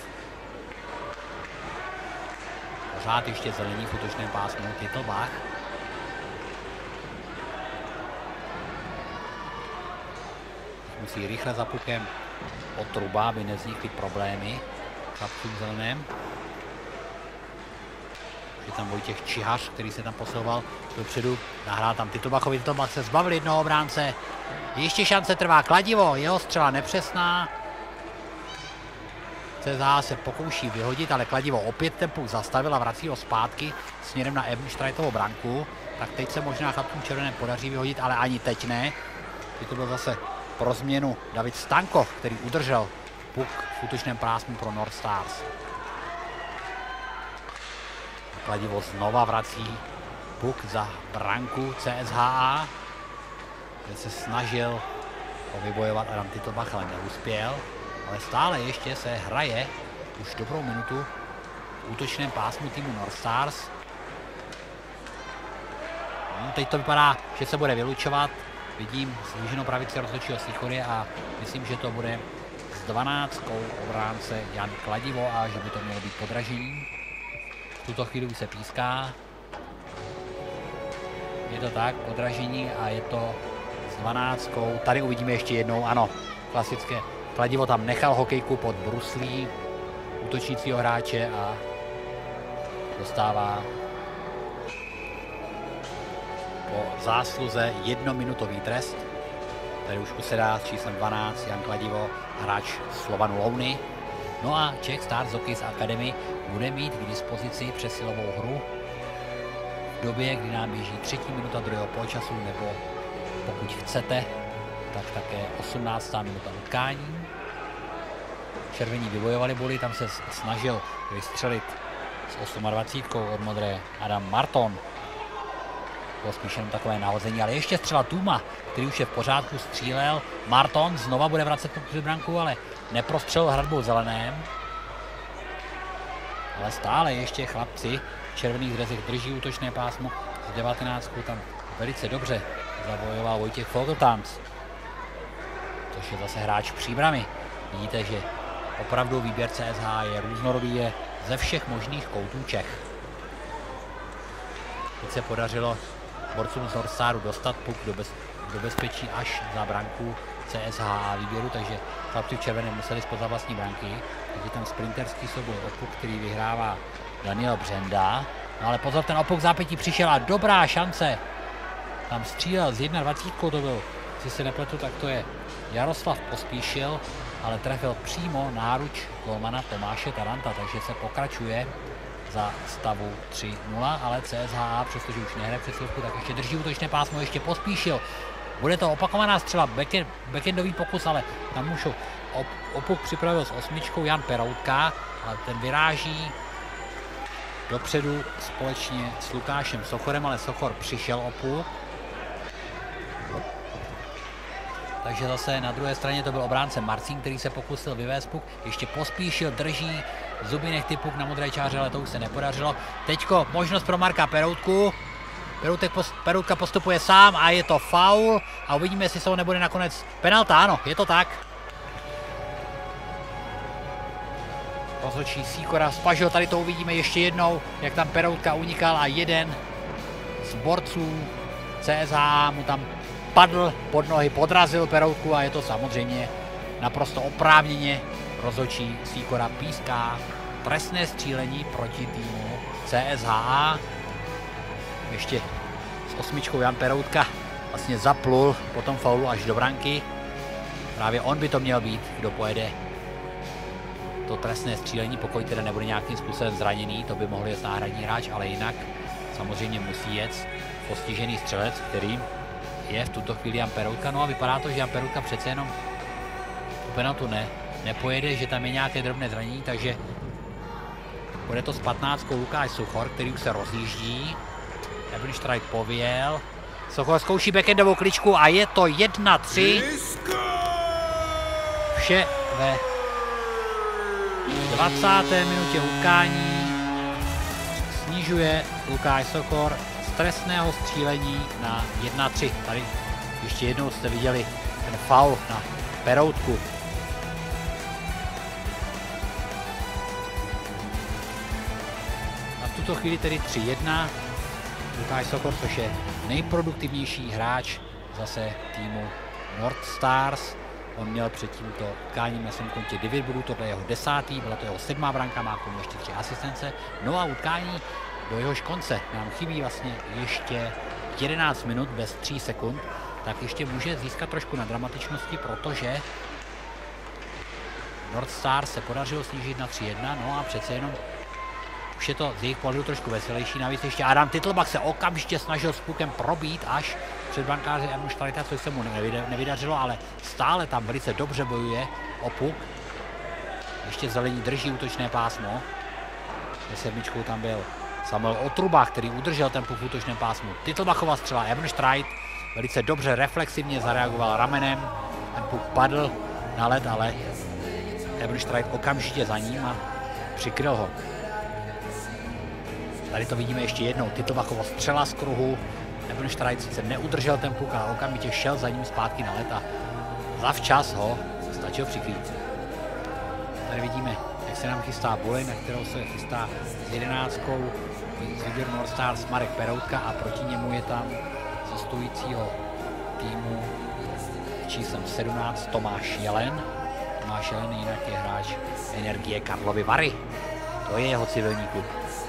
Pořád ještě zelený v útočném pásmu Titlbach. Musí rychle za pukem Otruba, aby nevznikly problémy chlapcům zeleném. Je tam Vojtěch Čihař, který se tam posiloval dopředu, nahrál tam Titlbachovi, Titlbach se zbavil jednoho obránce. Ještě šance trvá Kladivo, jeho střela nepřesná. CSHA se pokouší vyhodit, ale Kladivo opět ten puk zastavil a vrací ho zpátky směrem na Ebenstreitovou branku. Tak teď se možná chlapcům červeném podaří vyhodit, ale ani teď ne. Teď to byl zase pro změnu David Stankov, který udržel puk v útočném pásmu pro North Stars. Kladivo znova vrací puk za branku CSHA, kde se snažil ho vybojovat Adam Titlbach, ale neuspěl. Ale stále ještě se hraje už dobrou minutu v útočném pásmu týmu North Stars. Teď to vypadá, že se bude vylučovat. Vidím zvýšenou pravici rozhodčího Sichory a myslím, že to bude s 12. obránce Jan Kladivo a že by to mělo být podražení. V tuto chvíli už se píská. Je to tak, podražení a je to s 12. Tady uvidíme ještě jednou, ano, klasické. Kladivo tam nechal hokejku pod bruslí útočícího hráče a dostává po zásluze jednominutový trest. Tady už usedá s číslem 12 Jan Kladivo, hráč Slovanu Louny. No a Czech Stars Hockey Academy bude mít k dispozici přesilovou hru v době, kdy nám běží 3. minuta druhého poločasu, nebo pokud chcete, tak také 18. minuta utkání. Červení vybojovali body, tam se snažil vystřelit s 28 od modré Adam Marton. Bylo spíš jenom takové nahození, ale ještě střela Tůma, který už je v pořádku, střílel. Marton znova bude vracet před branku, ale neprostřelil hradbou zeleném. Ale stále ještě chlapci v červených drezech drží útočné pásmo. Z 19 tam velice dobře zabojoval Vojtěch Fogeltans, což je zase hráč Příbrami. Vidíte, že opravdu výběr CSHA je různorodý, je ze všech možných koutů Čech. Teď se podařilo borcům z North Staru dostat puk do bezpečí až za branku CSHA výběru, takže chlapci v červeném museli spoza vlastní branky. Takže ten sprinterský souboj o puk, který vyhrává Daniel Břenda. No ale pozor, ten opuk zápětí přišel a dobrá šance. Tam střílel z 21, to byl, jestli se nepletu, tak to je Jaroslav Pospíšil, ale trefil přímo náruč golmana Tomáše Taranta, takže se pokračuje za stavu 3-0, ale CSHA, přestože už nehraje přesilovku, tak ještě drží útočné pásmo, ještě Pospíšil. Bude to opakovaná střela, backendový pokus, ale tam už opuk připravil s 8 Jan Peroutka, ale ten vyráží dopředu společně s Lukášem Sochorem, ale Sochor přišel o puk. Takže zase na druhé straně to byl obránce Marcín, který se pokusil vyvést puk. Ještě Pospíšil, drží zuby nechty puk na modré čáře, ale to už se nepodařilo. Teďko možnost pro Marka Peroutku. Peroutka postupuje sám a je to faul. A uvidíme, jestli se ho nebude nakonec penalta. Ano, je to tak. Rozhodčí Sýkora spažil, tady to uvidíme ještě jednou, jak tam Peroutka unikal a jeden z borců CSHA mu tam padl pod nohy, podrazil Peroutku a je to samozřejmě naprosto oprávněně. Rozhodčí Sýkora píská trestné střílení proti týmu CSHA. Ještě s 8 Jan Peroutka vlastně zaplul po tom faulu až do branky. Právě on by to měl být, kdo pojede to trestné střílení, pokud teda nebude nějakým způsobem zraněný, to by mohl jet náhradní hráč, ale jinak samozřejmě musí jet postižený střelec, kterým je v tuto chvíli Jan Peroutka. No a vypadá to, že Jan Peroutka přece jenom tu penaltu nepojede, že tam je nějaké drobné zranění, takže bude to s 15 Lukáš Suchor, který už se rozjíždí. Ebenstreit pověl. Suchor zkouší backendovou kličku a je to 1-3. Vše ve 20. minutě utkání. Snižuje Lukáš Suchor z trestného střílení na 1-3. Tady ještě jednou jste viděli ten faul na Peroutku. A v tuto chvíli tedy 3-1. Lukáš Suchor, což je nejproduktivnější hráč zase týmu North Stars. On měl před tímto utkáním na svém kontě 9 bodů, tohle je jeho 10. Byla to jeho 7. branka, má k tomu ještě 3 asistence. No a utkání do jehož konce nám chybí vlastně ještě 11 minut bez 3 sekund, tak ještě může získat trošku na dramatičnosti, protože North Stars se podařilo snížit na 3-1, no a přece jenom už je to z jejich pohledu trošku veselější. Navíc ještě Adam Titlbach se okamžitě snažil s pukem probít až před brankáře Ebenstreita, což se mu nevydařilo, ale stále tam velice dobře bojuje o puk. Ještě zelení drží útočné pásmo. Ve 7 tam byl Samuel Otruba, který udržel ten puk v útočném pásmu. Titlbachova střela, Ebenstreit velice dobře reflexivně zareagoval ramenem. Ten puk padl na led, ale Ebenstreit okamžitě za ním a přikryl ho. Tady to vidíme ještě jednou, Titlbachova střela z kruhu. Ebenstreit sice neudržel ten puk, ale okamžitě šel za ním zpátky na led a zavčas ho stačil přikrýt. Tady vidíme, jak se nám chystá Bulej, na kterou se chystá s 11. z výběru North Stars Marek Peroutka a proti němu je tam ze stojícího týmu číslem 17 Tomáš Jelen. Tomáš Jelen jinak je hráč Energie Karlovy Vary. To je jeho civilní klub.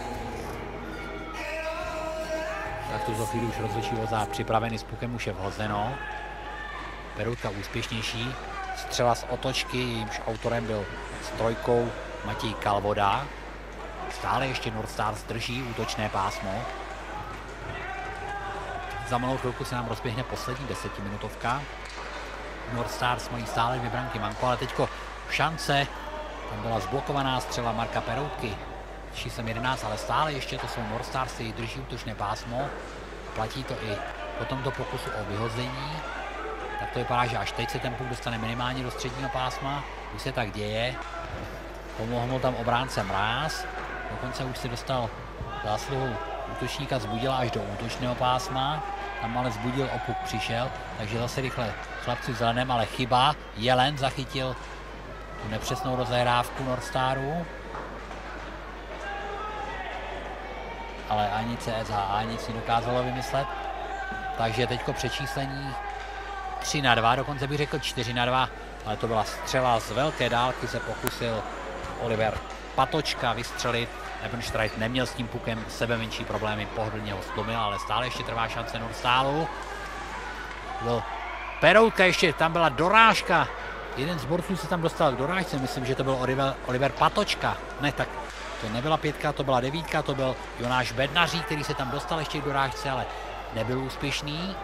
Tak v tuto chvíli už rozhodčí vozák připravený s pukem, už je vhozeno. Peroutka úspěšnější. Střela z otočky, jejímž autorem byl s 3 Matěj Kalvoda. Stále ještě North Stars drží útočné pásmo. Za malou chvilku se nám rozběhne poslední 10minutovka. North Stars mají stále 2 branky manko, ale teďko šance. Tam byla zblokovaná střela Marka Peroutky číslem 11, ale stále ještě to jsou North Stars, který drží útočné pásmo. Platí to i po tomto pokusu o vyhození. Tak to vypadá, že až teď se ten puk dostane minimálně do středního pásma. Už se tak děje. Pomohl mu tam obránce Mráz. Dokonce už se dostal zásluhou útočníka Zbudila až do útočného pásma. Tam ale Zbudil o puk přišel, takže zase rychle chlapci v zeleném, ale chyba. Jelen zachytil tu nepřesnou rozehrávku North Staru. Ale ani CSHA nic nedokázalo vymyslet. Takže teďko přečíslení 3-2, dokonce bych řekl 4-2, ale to byla střela z velké dálky, se pokusil Oliver Patočka vystřelit. Ebenstreit neměl s tím pukem sebe menší problémy, pohodlně ho stlumil, ale stále ještě trvá šance North Staru. Peroutka ještě, tam byla dorážka. Jeden z borců se tam dostal k dorážce, myslím, že to byl Oliver Patočka. Ne, tak to nebyla 5, to byla 9, to byl Jonáš Bednaří, který se tam dostal ještě k dorážce, ale nebyl úspěšný.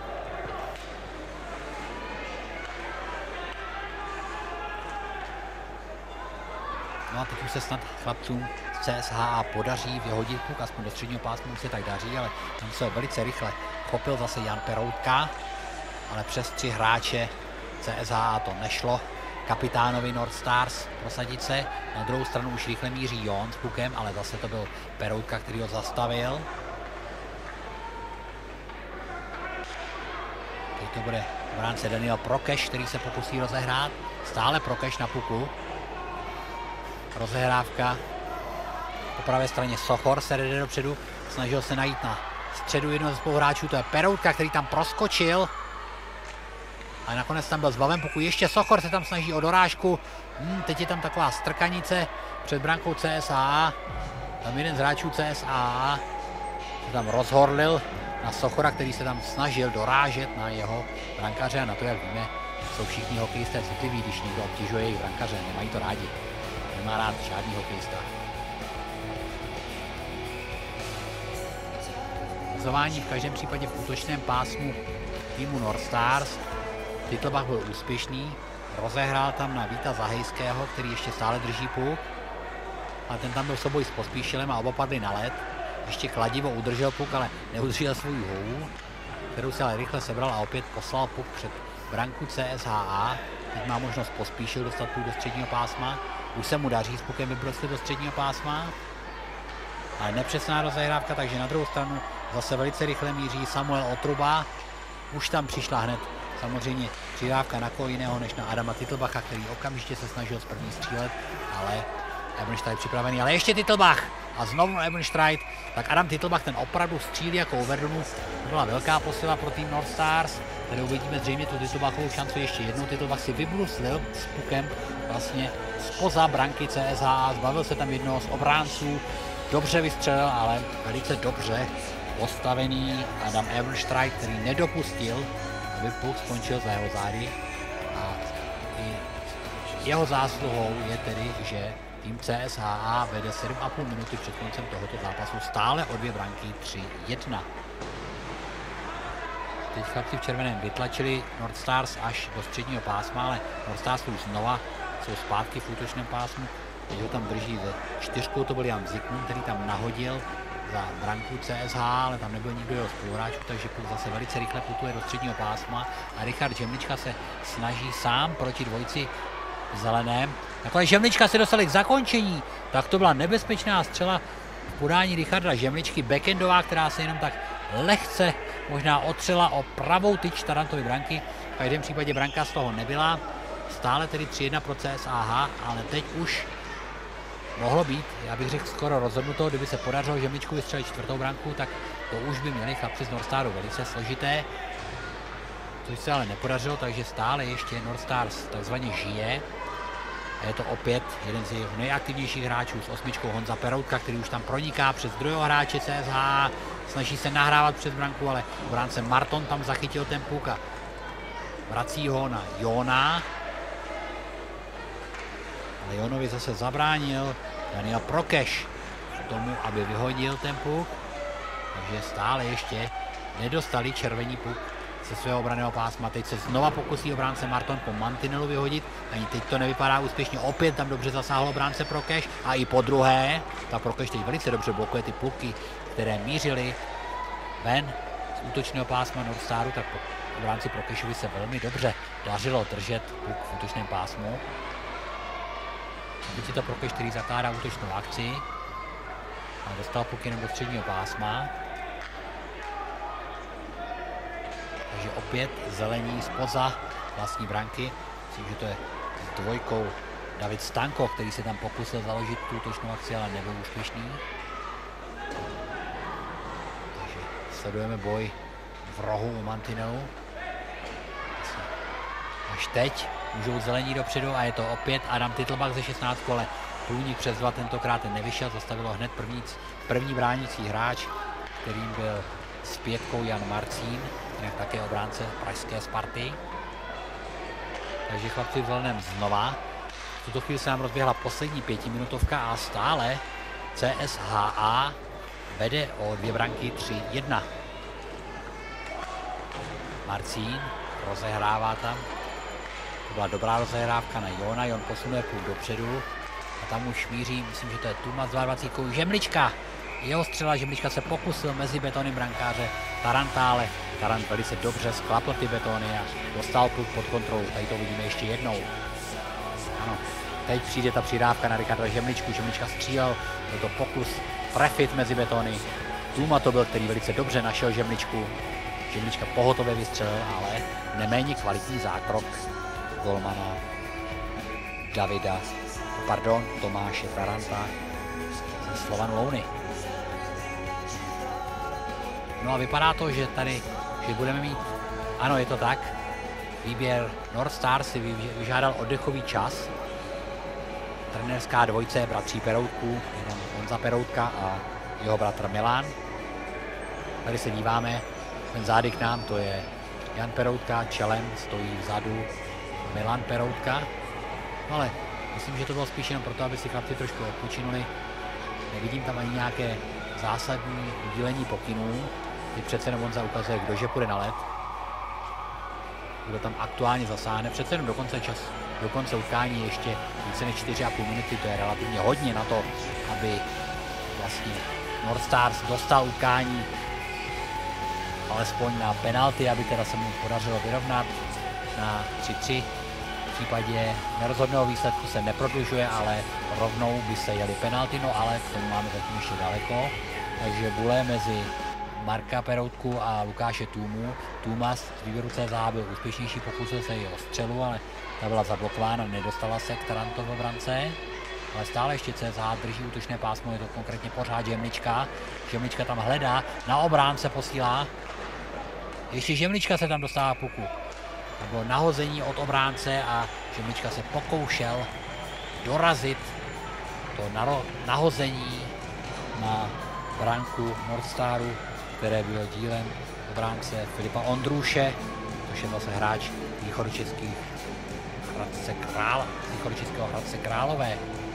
No a teď už se snad chlapcům z CSHA podaří vyhodit puk, aspoň do středního pásmu se tak daří, ale tam se velice rychle chopil zase Jan Peroutka, ale přes 3 hráče CSHA to nešlo kapitánovi North Stars prosadit se. Na druhou stranu už rychle míří Jon s pukem, ale zase to byl Peroutka, který ho zastavil. Teď to bude obránce Daniel Prokeš, který se pokusí rozehrát. Stále Prokeš na puku. rozehrávka. Po pravé straně Sochor se jde dopředu, snažil se najít na středu jednoho ze spoluhráčů, to je Peroutka, který tam proskočil. A nakonec tam byl zbaven puku. Ještě Sochor se tam snaží o dorážku. Teď je tam taková strkanice před brankou CSAA. Tam jeden z hráčů CSAA se tam rozhorlil na Sochora, který se tam snažil dorážet na jeho brankaře a na to, jak víme, jsou všichni hokejisté citliví, když někdo obtěžuje jejich brankaře, nemají to rádi. Nemá rád žádný hokejista. Zování v každém případě v útočném pásmu týmu North Stars. Titlbach byl úspěšný, rozehrál tam na Víta Zahejského, který ještě stále drží puk. A ten tam byl v souboj s Pospíšilem a oba padli na led. Ještě Kladivo udržel puk, ale neudržel svou hůl, kterou se ale rychle sebral a opět poslal puk před branku CSHA. Teď má možnost Pospíšil dostat puk do středního pásma. Už se mu daří s pukem vybroslit do středního pásma. Ale nepřesná rozehrávka, takže na druhou stranu zase velice rychle míří Samuel Otruba. Už tam přišla hned samozřejmě přidávka na koho jiného než na Adama Titlbacha, který okamžitě se snažil z první střílet, ale Ebenstreit připravený, ale ještě Titlbach a znovu Ebenstreit, tak Adam Titlbach ten opravdu střílí jako u Verdunu. To byla velká posila pro tým North Stars, tady uvidíme zřejmě tu Titlbachovou šanci ještě jednou. Titlbach si vybruslil s pukem vlastně spoza branky CSHA, zbavil se tam jednoho z obránců, dobře vystřelil, ale velice dobře postavený Adam Ebenstreit, který nedopustil, aby puk skončil za jeho zády. A i jeho zásluhou je tedy, že tým CSHA vede 7,5 minuty před koncem tohoto zápasu stále o 2 branky 3-1. Teď chlapci v červeném vytlačili North Stars až do středního pásma, ale North Stars už znova jsou zpátky v útočném pásmu. Teď ho tam drží ze 4, to byl Jan Zikmund, který tam nahodil za branku CSH, ale tam nebyl nikdo jeho spoluhráčů, takže puk zase velice rychle putuje do středního pásma a Richard Žemlička se snaží sám proti dvojici zeleném. Nakonec Žemlička se dostali k zakončení, tak to byla nebezpečná střela v podání Richarda Žemličky, backendová, která se jenom tak lehce možná otřela o pravou tyč Tarantovy branky. V každém případě branka z toho nebyla, stále tedy 3-1 pro CSAH, ale teď už mohlo být, já bych řekl skoro rozhodnuto, kdyby se podařilo Žemličku vystřelit 4. branku, tak to už by měli chlapci z North Staru velice složité. Což se ale nepodařilo, takže stále ještě North Stars takzvaně žije. A je to opět jeden z jejich nejaktivnějších hráčů s 8 Honza Peroutka, který už tam proniká přes druhého hráče CSH, snaží se nahrávat přes branku, ale obránce Marton tam zachytil ten puk a vrací ho na Jona. Ale Jonovi zase zabránil Daniel Prokeš k tomu, aby vyhodil ten puk. Takže stále ještě nedostali červený puk ze svého obranného pásma. Teď se znova pokusí obránce Marton po mantinelu vyhodit. Ani teď to nevypadá úspěšně. Opět tam dobře zasáhl obránce Prokeš. A i po druhé, ta Prokeš teď velice dobře blokuje ty puky, které mířily ven z útočného pásma North Staru, tak obránci Prokešovi se velmi dobře dařilo držet puk v útočném pásmu. Teď je to Prokeš, který zakládá útočnou akci a dostal puk jenom do středního pásma. Takže opět zelení spoza vlastní branky. Myslím, že to je s dvojkou David Stanko, který se tam pokusil založit tu útočnou akci, ale nebyl úspěšný. Takže sledujeme boj v rohu u mantinelu. Až teď můžou zelení dopředu a je to opět Adam Titlbach ze 16, ale průnik přes 2 tentokrát nevyšel, zastavilo hned první bránící hráč, kterým byl s 5 Jan Marcín, jinak také obránce pražské Sparty. Takže chlapci v zeleném znova. V tuto chvíli se nám rozběhla poslední 5minutovka a stále CSHA vede o 2 branky 3-1. Marcín rozehrává tam. To byla dobrá rozehrávka na Jona, Jon posunuje půl dopředu a tam už míří, myslím, že to je Tuma s 22 Žemlička. Jeho střela, Žemlička se pokusil mezi betony brankáře Taranta, ale Tarant velice dobře sklapl ty betony a dostal puk pod kontrolu. Tady to vidíme ještě jednou. Ano, teď přijde ta přidávka na Richarda Žemličku, Žemlička střílel, byl to pokus trefit mezi betony. Tuma to byl, který velice dobře našel Žemličku. Žemlička pohotově vystřelil, ale neméně kvalitní zákrok golmana Davida Tomáše Taranta ze Slovan Louny. No a vypadá to, že tady, že budeme mít, ano, je to tak, výběr North Stars si vyžádal oddechový čas. Trenérská dvojce bratří Peroutků, Honza Peroutka a jeho bratr Milan. Tady se díváme, ten zády k nám, to je Jan Peroutka, čelem stojí vzadu Milan Peroutka. No ale myslím, že to bylo spíš jenom proto, aby si chlapci trošku odpočinuli. Nevidím tam ani nějaké zásadní udělení pokynů. Teď přece jenom Honza ukazuje, kdože půjde na led. Kdo tam aktuálně zasáhne. Přece jenom do konce utkání ještě více než 4,5 minuty, to je relativně hodně na to, aby vlastně North Stars dostal utkání alespoň na penalty, aby teda se mu podařilo vyrovnat na 3-3. V případě nerozhodného výsledku se neprodlužuje, ale rovnou by se jeli penalty, no ale k tomu máme zatím ještě daleko. Takže bule mezi Marka Peroutku a Lukáše Tůmu. Tůma z výběru CSH byl úspěšnější, pokusil se i o střelu, ale ta byla zablokována, nedostala se k Tarantovo brance. Ale stále ještě CSH drží útočné pásmo, je to konkrétně pořád Žemlička. Žemlička tam hledá, na obránce posílá. Ještě Žemlička se tam dostává puku. To bylo nahození od obránce a Žemlička se pokoušel dorazit to nahození na branku North Staru, které bylo dílem obránce Filipa Ondruše, což je vlastně hráč východočeského Hradce Králové.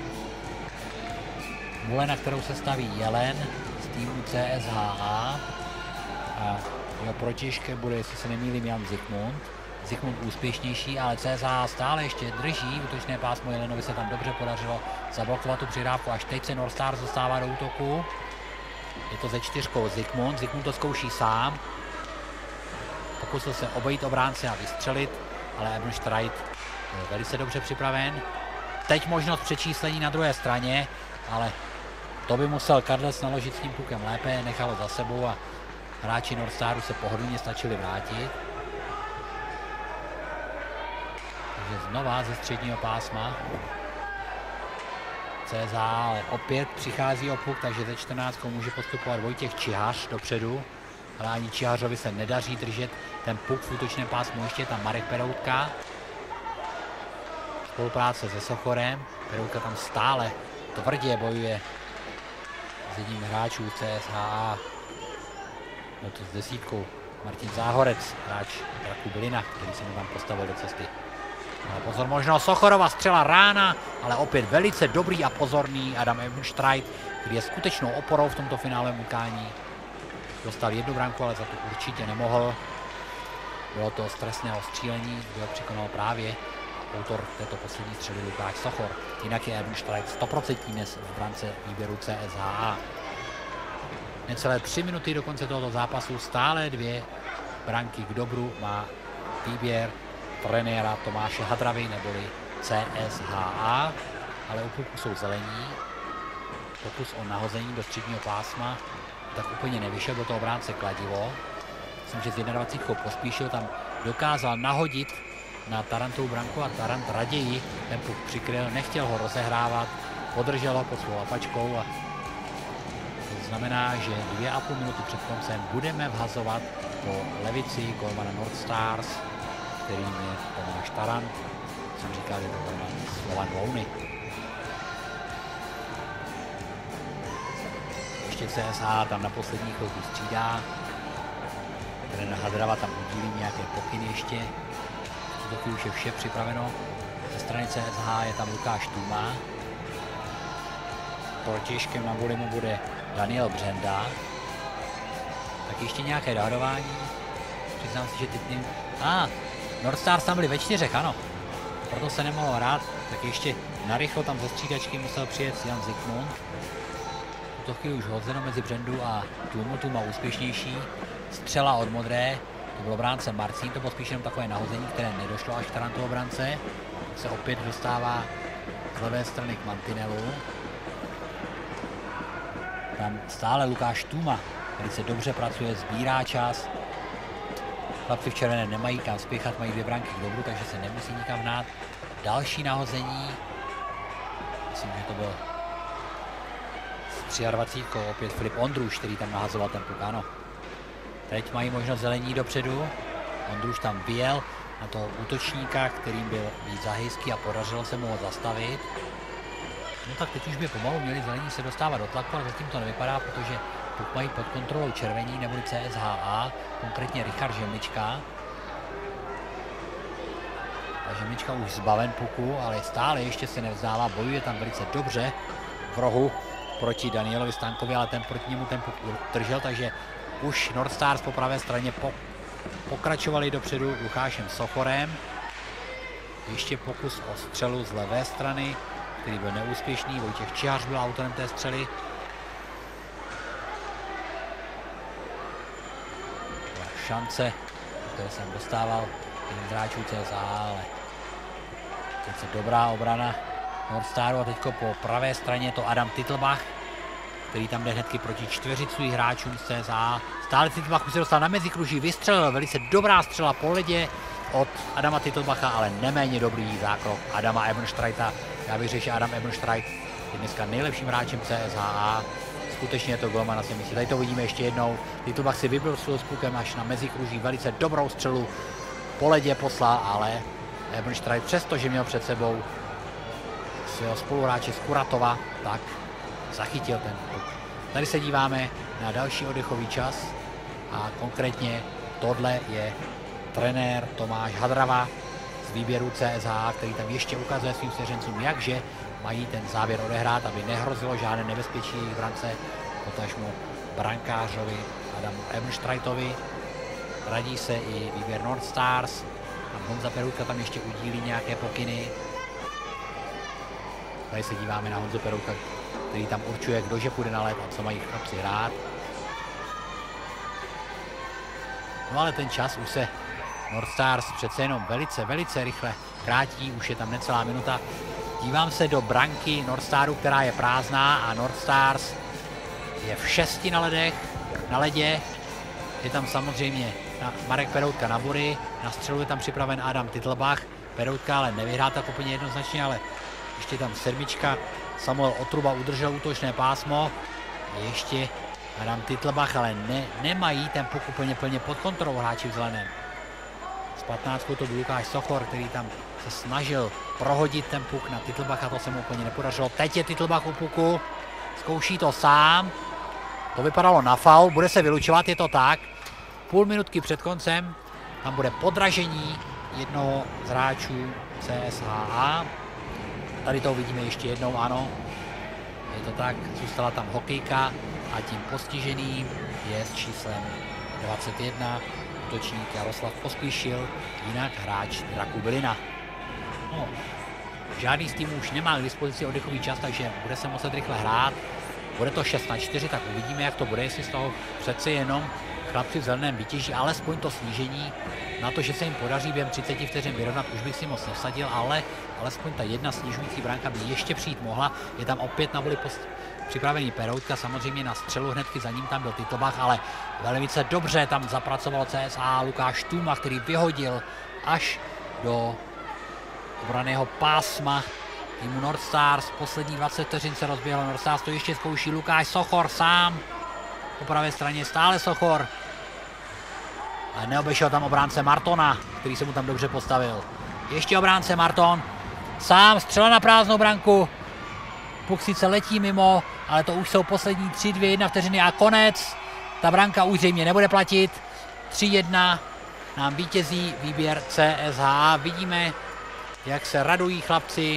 Mule, na kterou se staví Jelen z týmu CSHA a jeho protěžkem bude, jestli se nemýlím, Jan Zikmund. Zikmund úspěšnější, ale CSHA stále ještě drží útočné pásmo. Jelenovi se tam dobře podařilo zablokovat tu přidávku, až teď se North Stars dostává do útoku. Je to ze 4 Zikmund, Zikmund to zkouší sám. Pokusil se obejít obránce a vystřelit, ale Ebenstreit byl velice dobře připraven. Teď možnost přečíslení na druhé straně, ale to by musel Kadlec naložit s tím pukem lépe, nechalo za sebou a hráči North Staru se pohodlně stačili vrátit. Takže znova ze středního pásma. CSH ale opět přichází o puk, takže ze 14 může postupovat Vojtěch Čihař dopředu. Ale ani Čihařovi se nedaří držet ten puk v útočném pásmu, ještě je tam Marek Peroutka. Spolupráce se Sochorem, Peroutka tam stále tvrdě bojuje s jedním hráčů CSHA. No to s desítkou Martin Záhorec, hráč Draku Bylina, který se mu tam postavil do cesty. Ale pozor, možno Sochorova střela rána, ale opět velice dobrý a pozorný Adam Ebenstreit, který je skutečnou oporou v tomto finálovém utkání. Dostal jednu branku, ale za to určitě nemohl. Bylo to stresného střílení, bylo překonal právě autor této poslední střely Lukáš Sochor. Jinak je Ebenstreit 100% dnes v brance výběru CSHA. Necelé 3 minuty do konce tohoto zápasu, stále 2 branky k dobru má výběr trenéra Tomáše Hadravy neboli CSHA, ale u puku jsou zelení. Pokus o nahození do středního pásma tak úplně nevyšel, byl to obránce Kladivo. Myslím, že s 21 Pospíšil tam dokázal nahodit na Tarantovu branku a Tarant raději ten puk přikryl, nechtěl ho rozehrávat, podržel ho pod svou lapačkou a to znamená, že 2,5 minuty před koncem budeme vhazovat po levici golmana North Stars, kterým je Tomáš Tarant, jsem říkal, je to golman Slovan Louny. Ještě CSH tam na poslední chvilku střídá, trenér Hadrava tam udílí nějaké pokyny ještě. V tuto chvíli už je vše připraveno. Ze strany CSH je tam Lukáš Tůma. Protěžkem na buli mu bude Daniel Břenda. Tak ještě nějaké dohodování. Přiznám si, že typním... North Stars tam byli ve 4, ano. Proto se nemohlo hrát. Tak ještě narychlo tam ze střídačky musel přijet Jan Zikmund. V tuto chvíli už hodzeno mezi Břendu a Tůmu. Tůma úspěšnější. Střela od modré. To bylo bránce Marcín, to bylo spíš jenom takové nahození, které nedošlo až k Tarantovo brance. Se opět dostává z levé strany k mantinelu. Tam stále Lukáš Tůma, který se dobře pracuje, sbírá čas. Chlapci v červené nemají kam spěchat, mají 2 branky k dobru, takže se nemusí nikam hnát. Další nahození. myslím, že to byl s 23, opět Filip Ondruš, který tam nahazoval ten puk, ano. Teď mají možnost zelení dopředu, Ondruš tam vyjel na toho útočníka, kterým byl víc Zahejský a podařilo se mu ho zastavit. No tak teď už by pomalu měli zelení se dostávat do tlaku, ale zatím to nevypadá, protože puk mají pod kontrolou červení, neboli CSHA, konkrétně Richard Žemlička. A Žemlička už zbaven puku, ale stále ještě se nevzdává, bojuje tam velice dobře v rohu proti Danielovi Stankovi, ale ten proti němu ten puk držel, takže už North Stars po pravé straně pokračovali dopředu Lukášem Sochorem. Ještě pokus o střelu z levé strany, který byl neúspěšný, Vojtěch Čihař byl autorem té střely. Šance, které jsem dostával jeden z hráčů CSA, ale teď se dobrá obrana North Staru a teďko po pravé straně je to Adam Titlbach, který tam jde hnedky proti čtveřicu hráčům z CSA. Stále Titlbach už se dostal na mezikruží, vystřelil, velice dobrá střela po ledě od Adama Titlbacha, ale neméně dobrý zákrok Adama Ebenstreita. Já bych řekl, že Adam Ebenstreit je dneska nejlepším hráčem CSHA. Skutečně je to golman na svém místě. Tady to vidíme ještě jednou. Titlbach si vybil s pukem až na mezikruží, velice dobrou střelu po ledě poslal, ale Ebenstreit přesto, že měl před sebou svého spoluhráče z Kuratova, tak zachytil ten puk. Tady se díváme na další oddechový čas a konkrétně tohle je trenér Tomáš Hadrava z výběru CSHA, který tam ještě ukazuje svým svěřencům, jakže mají ten závěr odehrát, aby nehrozilo žádné nebezpečí jejich brance, potažmo brankářovi Adamu Ebenstreitovi. Radí se i výběr North Stars. A Honza Peroutka tam ještě udílí nějaké pokyny. Tady se díváme na Honzu Peroutka, který tam určuje, kdože půjde na led a co mají chlapci hrát. No ale ten čas už se North Stars přece jenom velice rychle krátí, už je tam necelá minuta. Dívám se do branky North Staru, která je prázdná a North Stars je v 6 na ledě. Je tam samozřejmě Marek Peroutka na body, na střelu je tam připraven Adam Titlbach. Peroutka ale nevyhrál tak úplně jednoznačně, ale ještě tam sedmička. Samuel Otruba udržel útočné pásmo. Ještě Adam Titlbach, ale nemají ten puk úplně plně pod kontrolou hráči v zeleném. S 15 to byl Lukáš Sochor, který tam se snažil prohodit ten puk na Titlbacha, to se mu úplně nepodařilo. Teď je Titlbach u puku, zkouší to sám. To vypadalo na faul, bude se vylučovat, je to tak. Půl minutky před koncem, tam bude podražení jednoho z hráčů CSHA. Tady to uvidíme ještě jednou, ano. Je to tak, zůstala tam hokejka a tím postiženým je s číslem 21 útočník Jaroslav Pospíšil, jinak hráč Draku Bylina. No, žádný z týmů už nemá k dispozici oddechový čas, takže bude se muset rychle hrát. Bude to 6-4, tak uvidíme, jak to bude, jestli z toho přece jenom chlapci v zeleném vytěží alespoň to snížení. Na to, že se jim podaří během 30 vteřin vyrovnat, už bych si moc nevsadil, ale alespoň ta jedna snižující branka by ještě přijít mohla. Je tam opět na voli připravený Peroutka, samozřejmě na střelu hnedky za ním tam byl Titlbach, ale velice dobře tam zapracoval CSA Lukáš Tůma, který vyhodil až do obraného pásma týmu North Stars. Poslední 20 vteřin se rozběhlo North Stars, to ještě zkouší Lukáš Sochor sám. Po pravé straně stále Sochor. Ale neobešel tam obránce Martona, který se mu tam dobře postavil. Ještě obránce Marton. Sám střela na prázdnou branku. Puk sice letí mimo, ale to už jsou poslední 3, 2, 1 vteřiny a konec. Ta branka už zřejmě nebude platit. 3-1 nám vítězí výběr CSHA. Vidíme, jak se radují chlapci.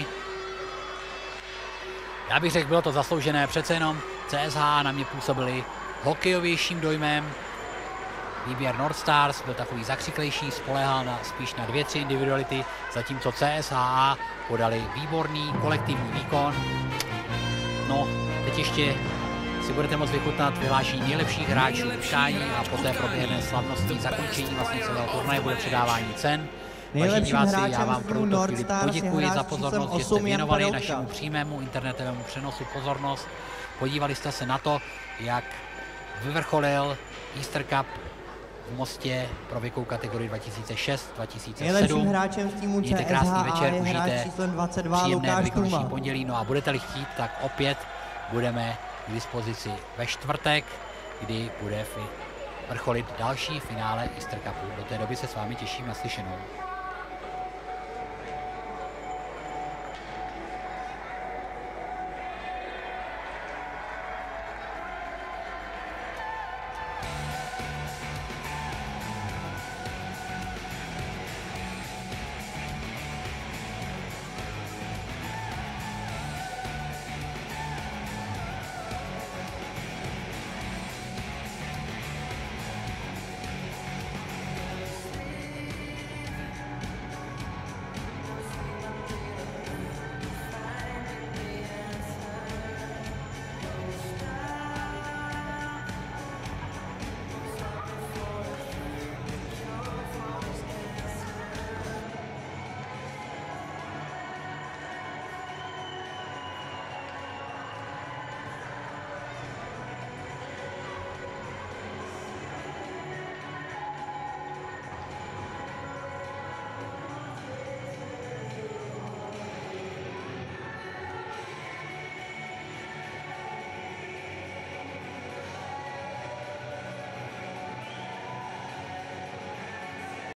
Já bych řekl, bylo to zasloužené, přece jenom CSHA na mě působili hokejovějším dojmem. Výběr North Stars byl takový zakřiklejší, spoléhal spíš na 2, 3 individuality, zatímco CSHA podali výborný kolektivní výkon. No, teď ještě si budete moct vychutnat vyhlášení nejlepších hráčů utkání a poté proběhne slavnostní zakončení vlastně celého turnaje, bude předávání cen. Vážení diváci, já vám pro tuto chvíli poděkuji za pozornost, že jste věnovali našemu přímému internetovému přenosu pozornost. Podívali jste se na to, jak vyvrcholil Easter Cup v Mostě pro věkovou kategorii 2006-2007. Nejlepším hráčem v týmu Mějte krásný CSHA večer, je hráč užijte číslem 22 příjemné Lukáš velikonoční Tuma. pondělí, no a budete-li chtít, tak opět budeme k dispozici ve čtvrtek, kdy bude vrcholit další finále Easter Cupu. Do té doby se s vámi těším, naslyšenou.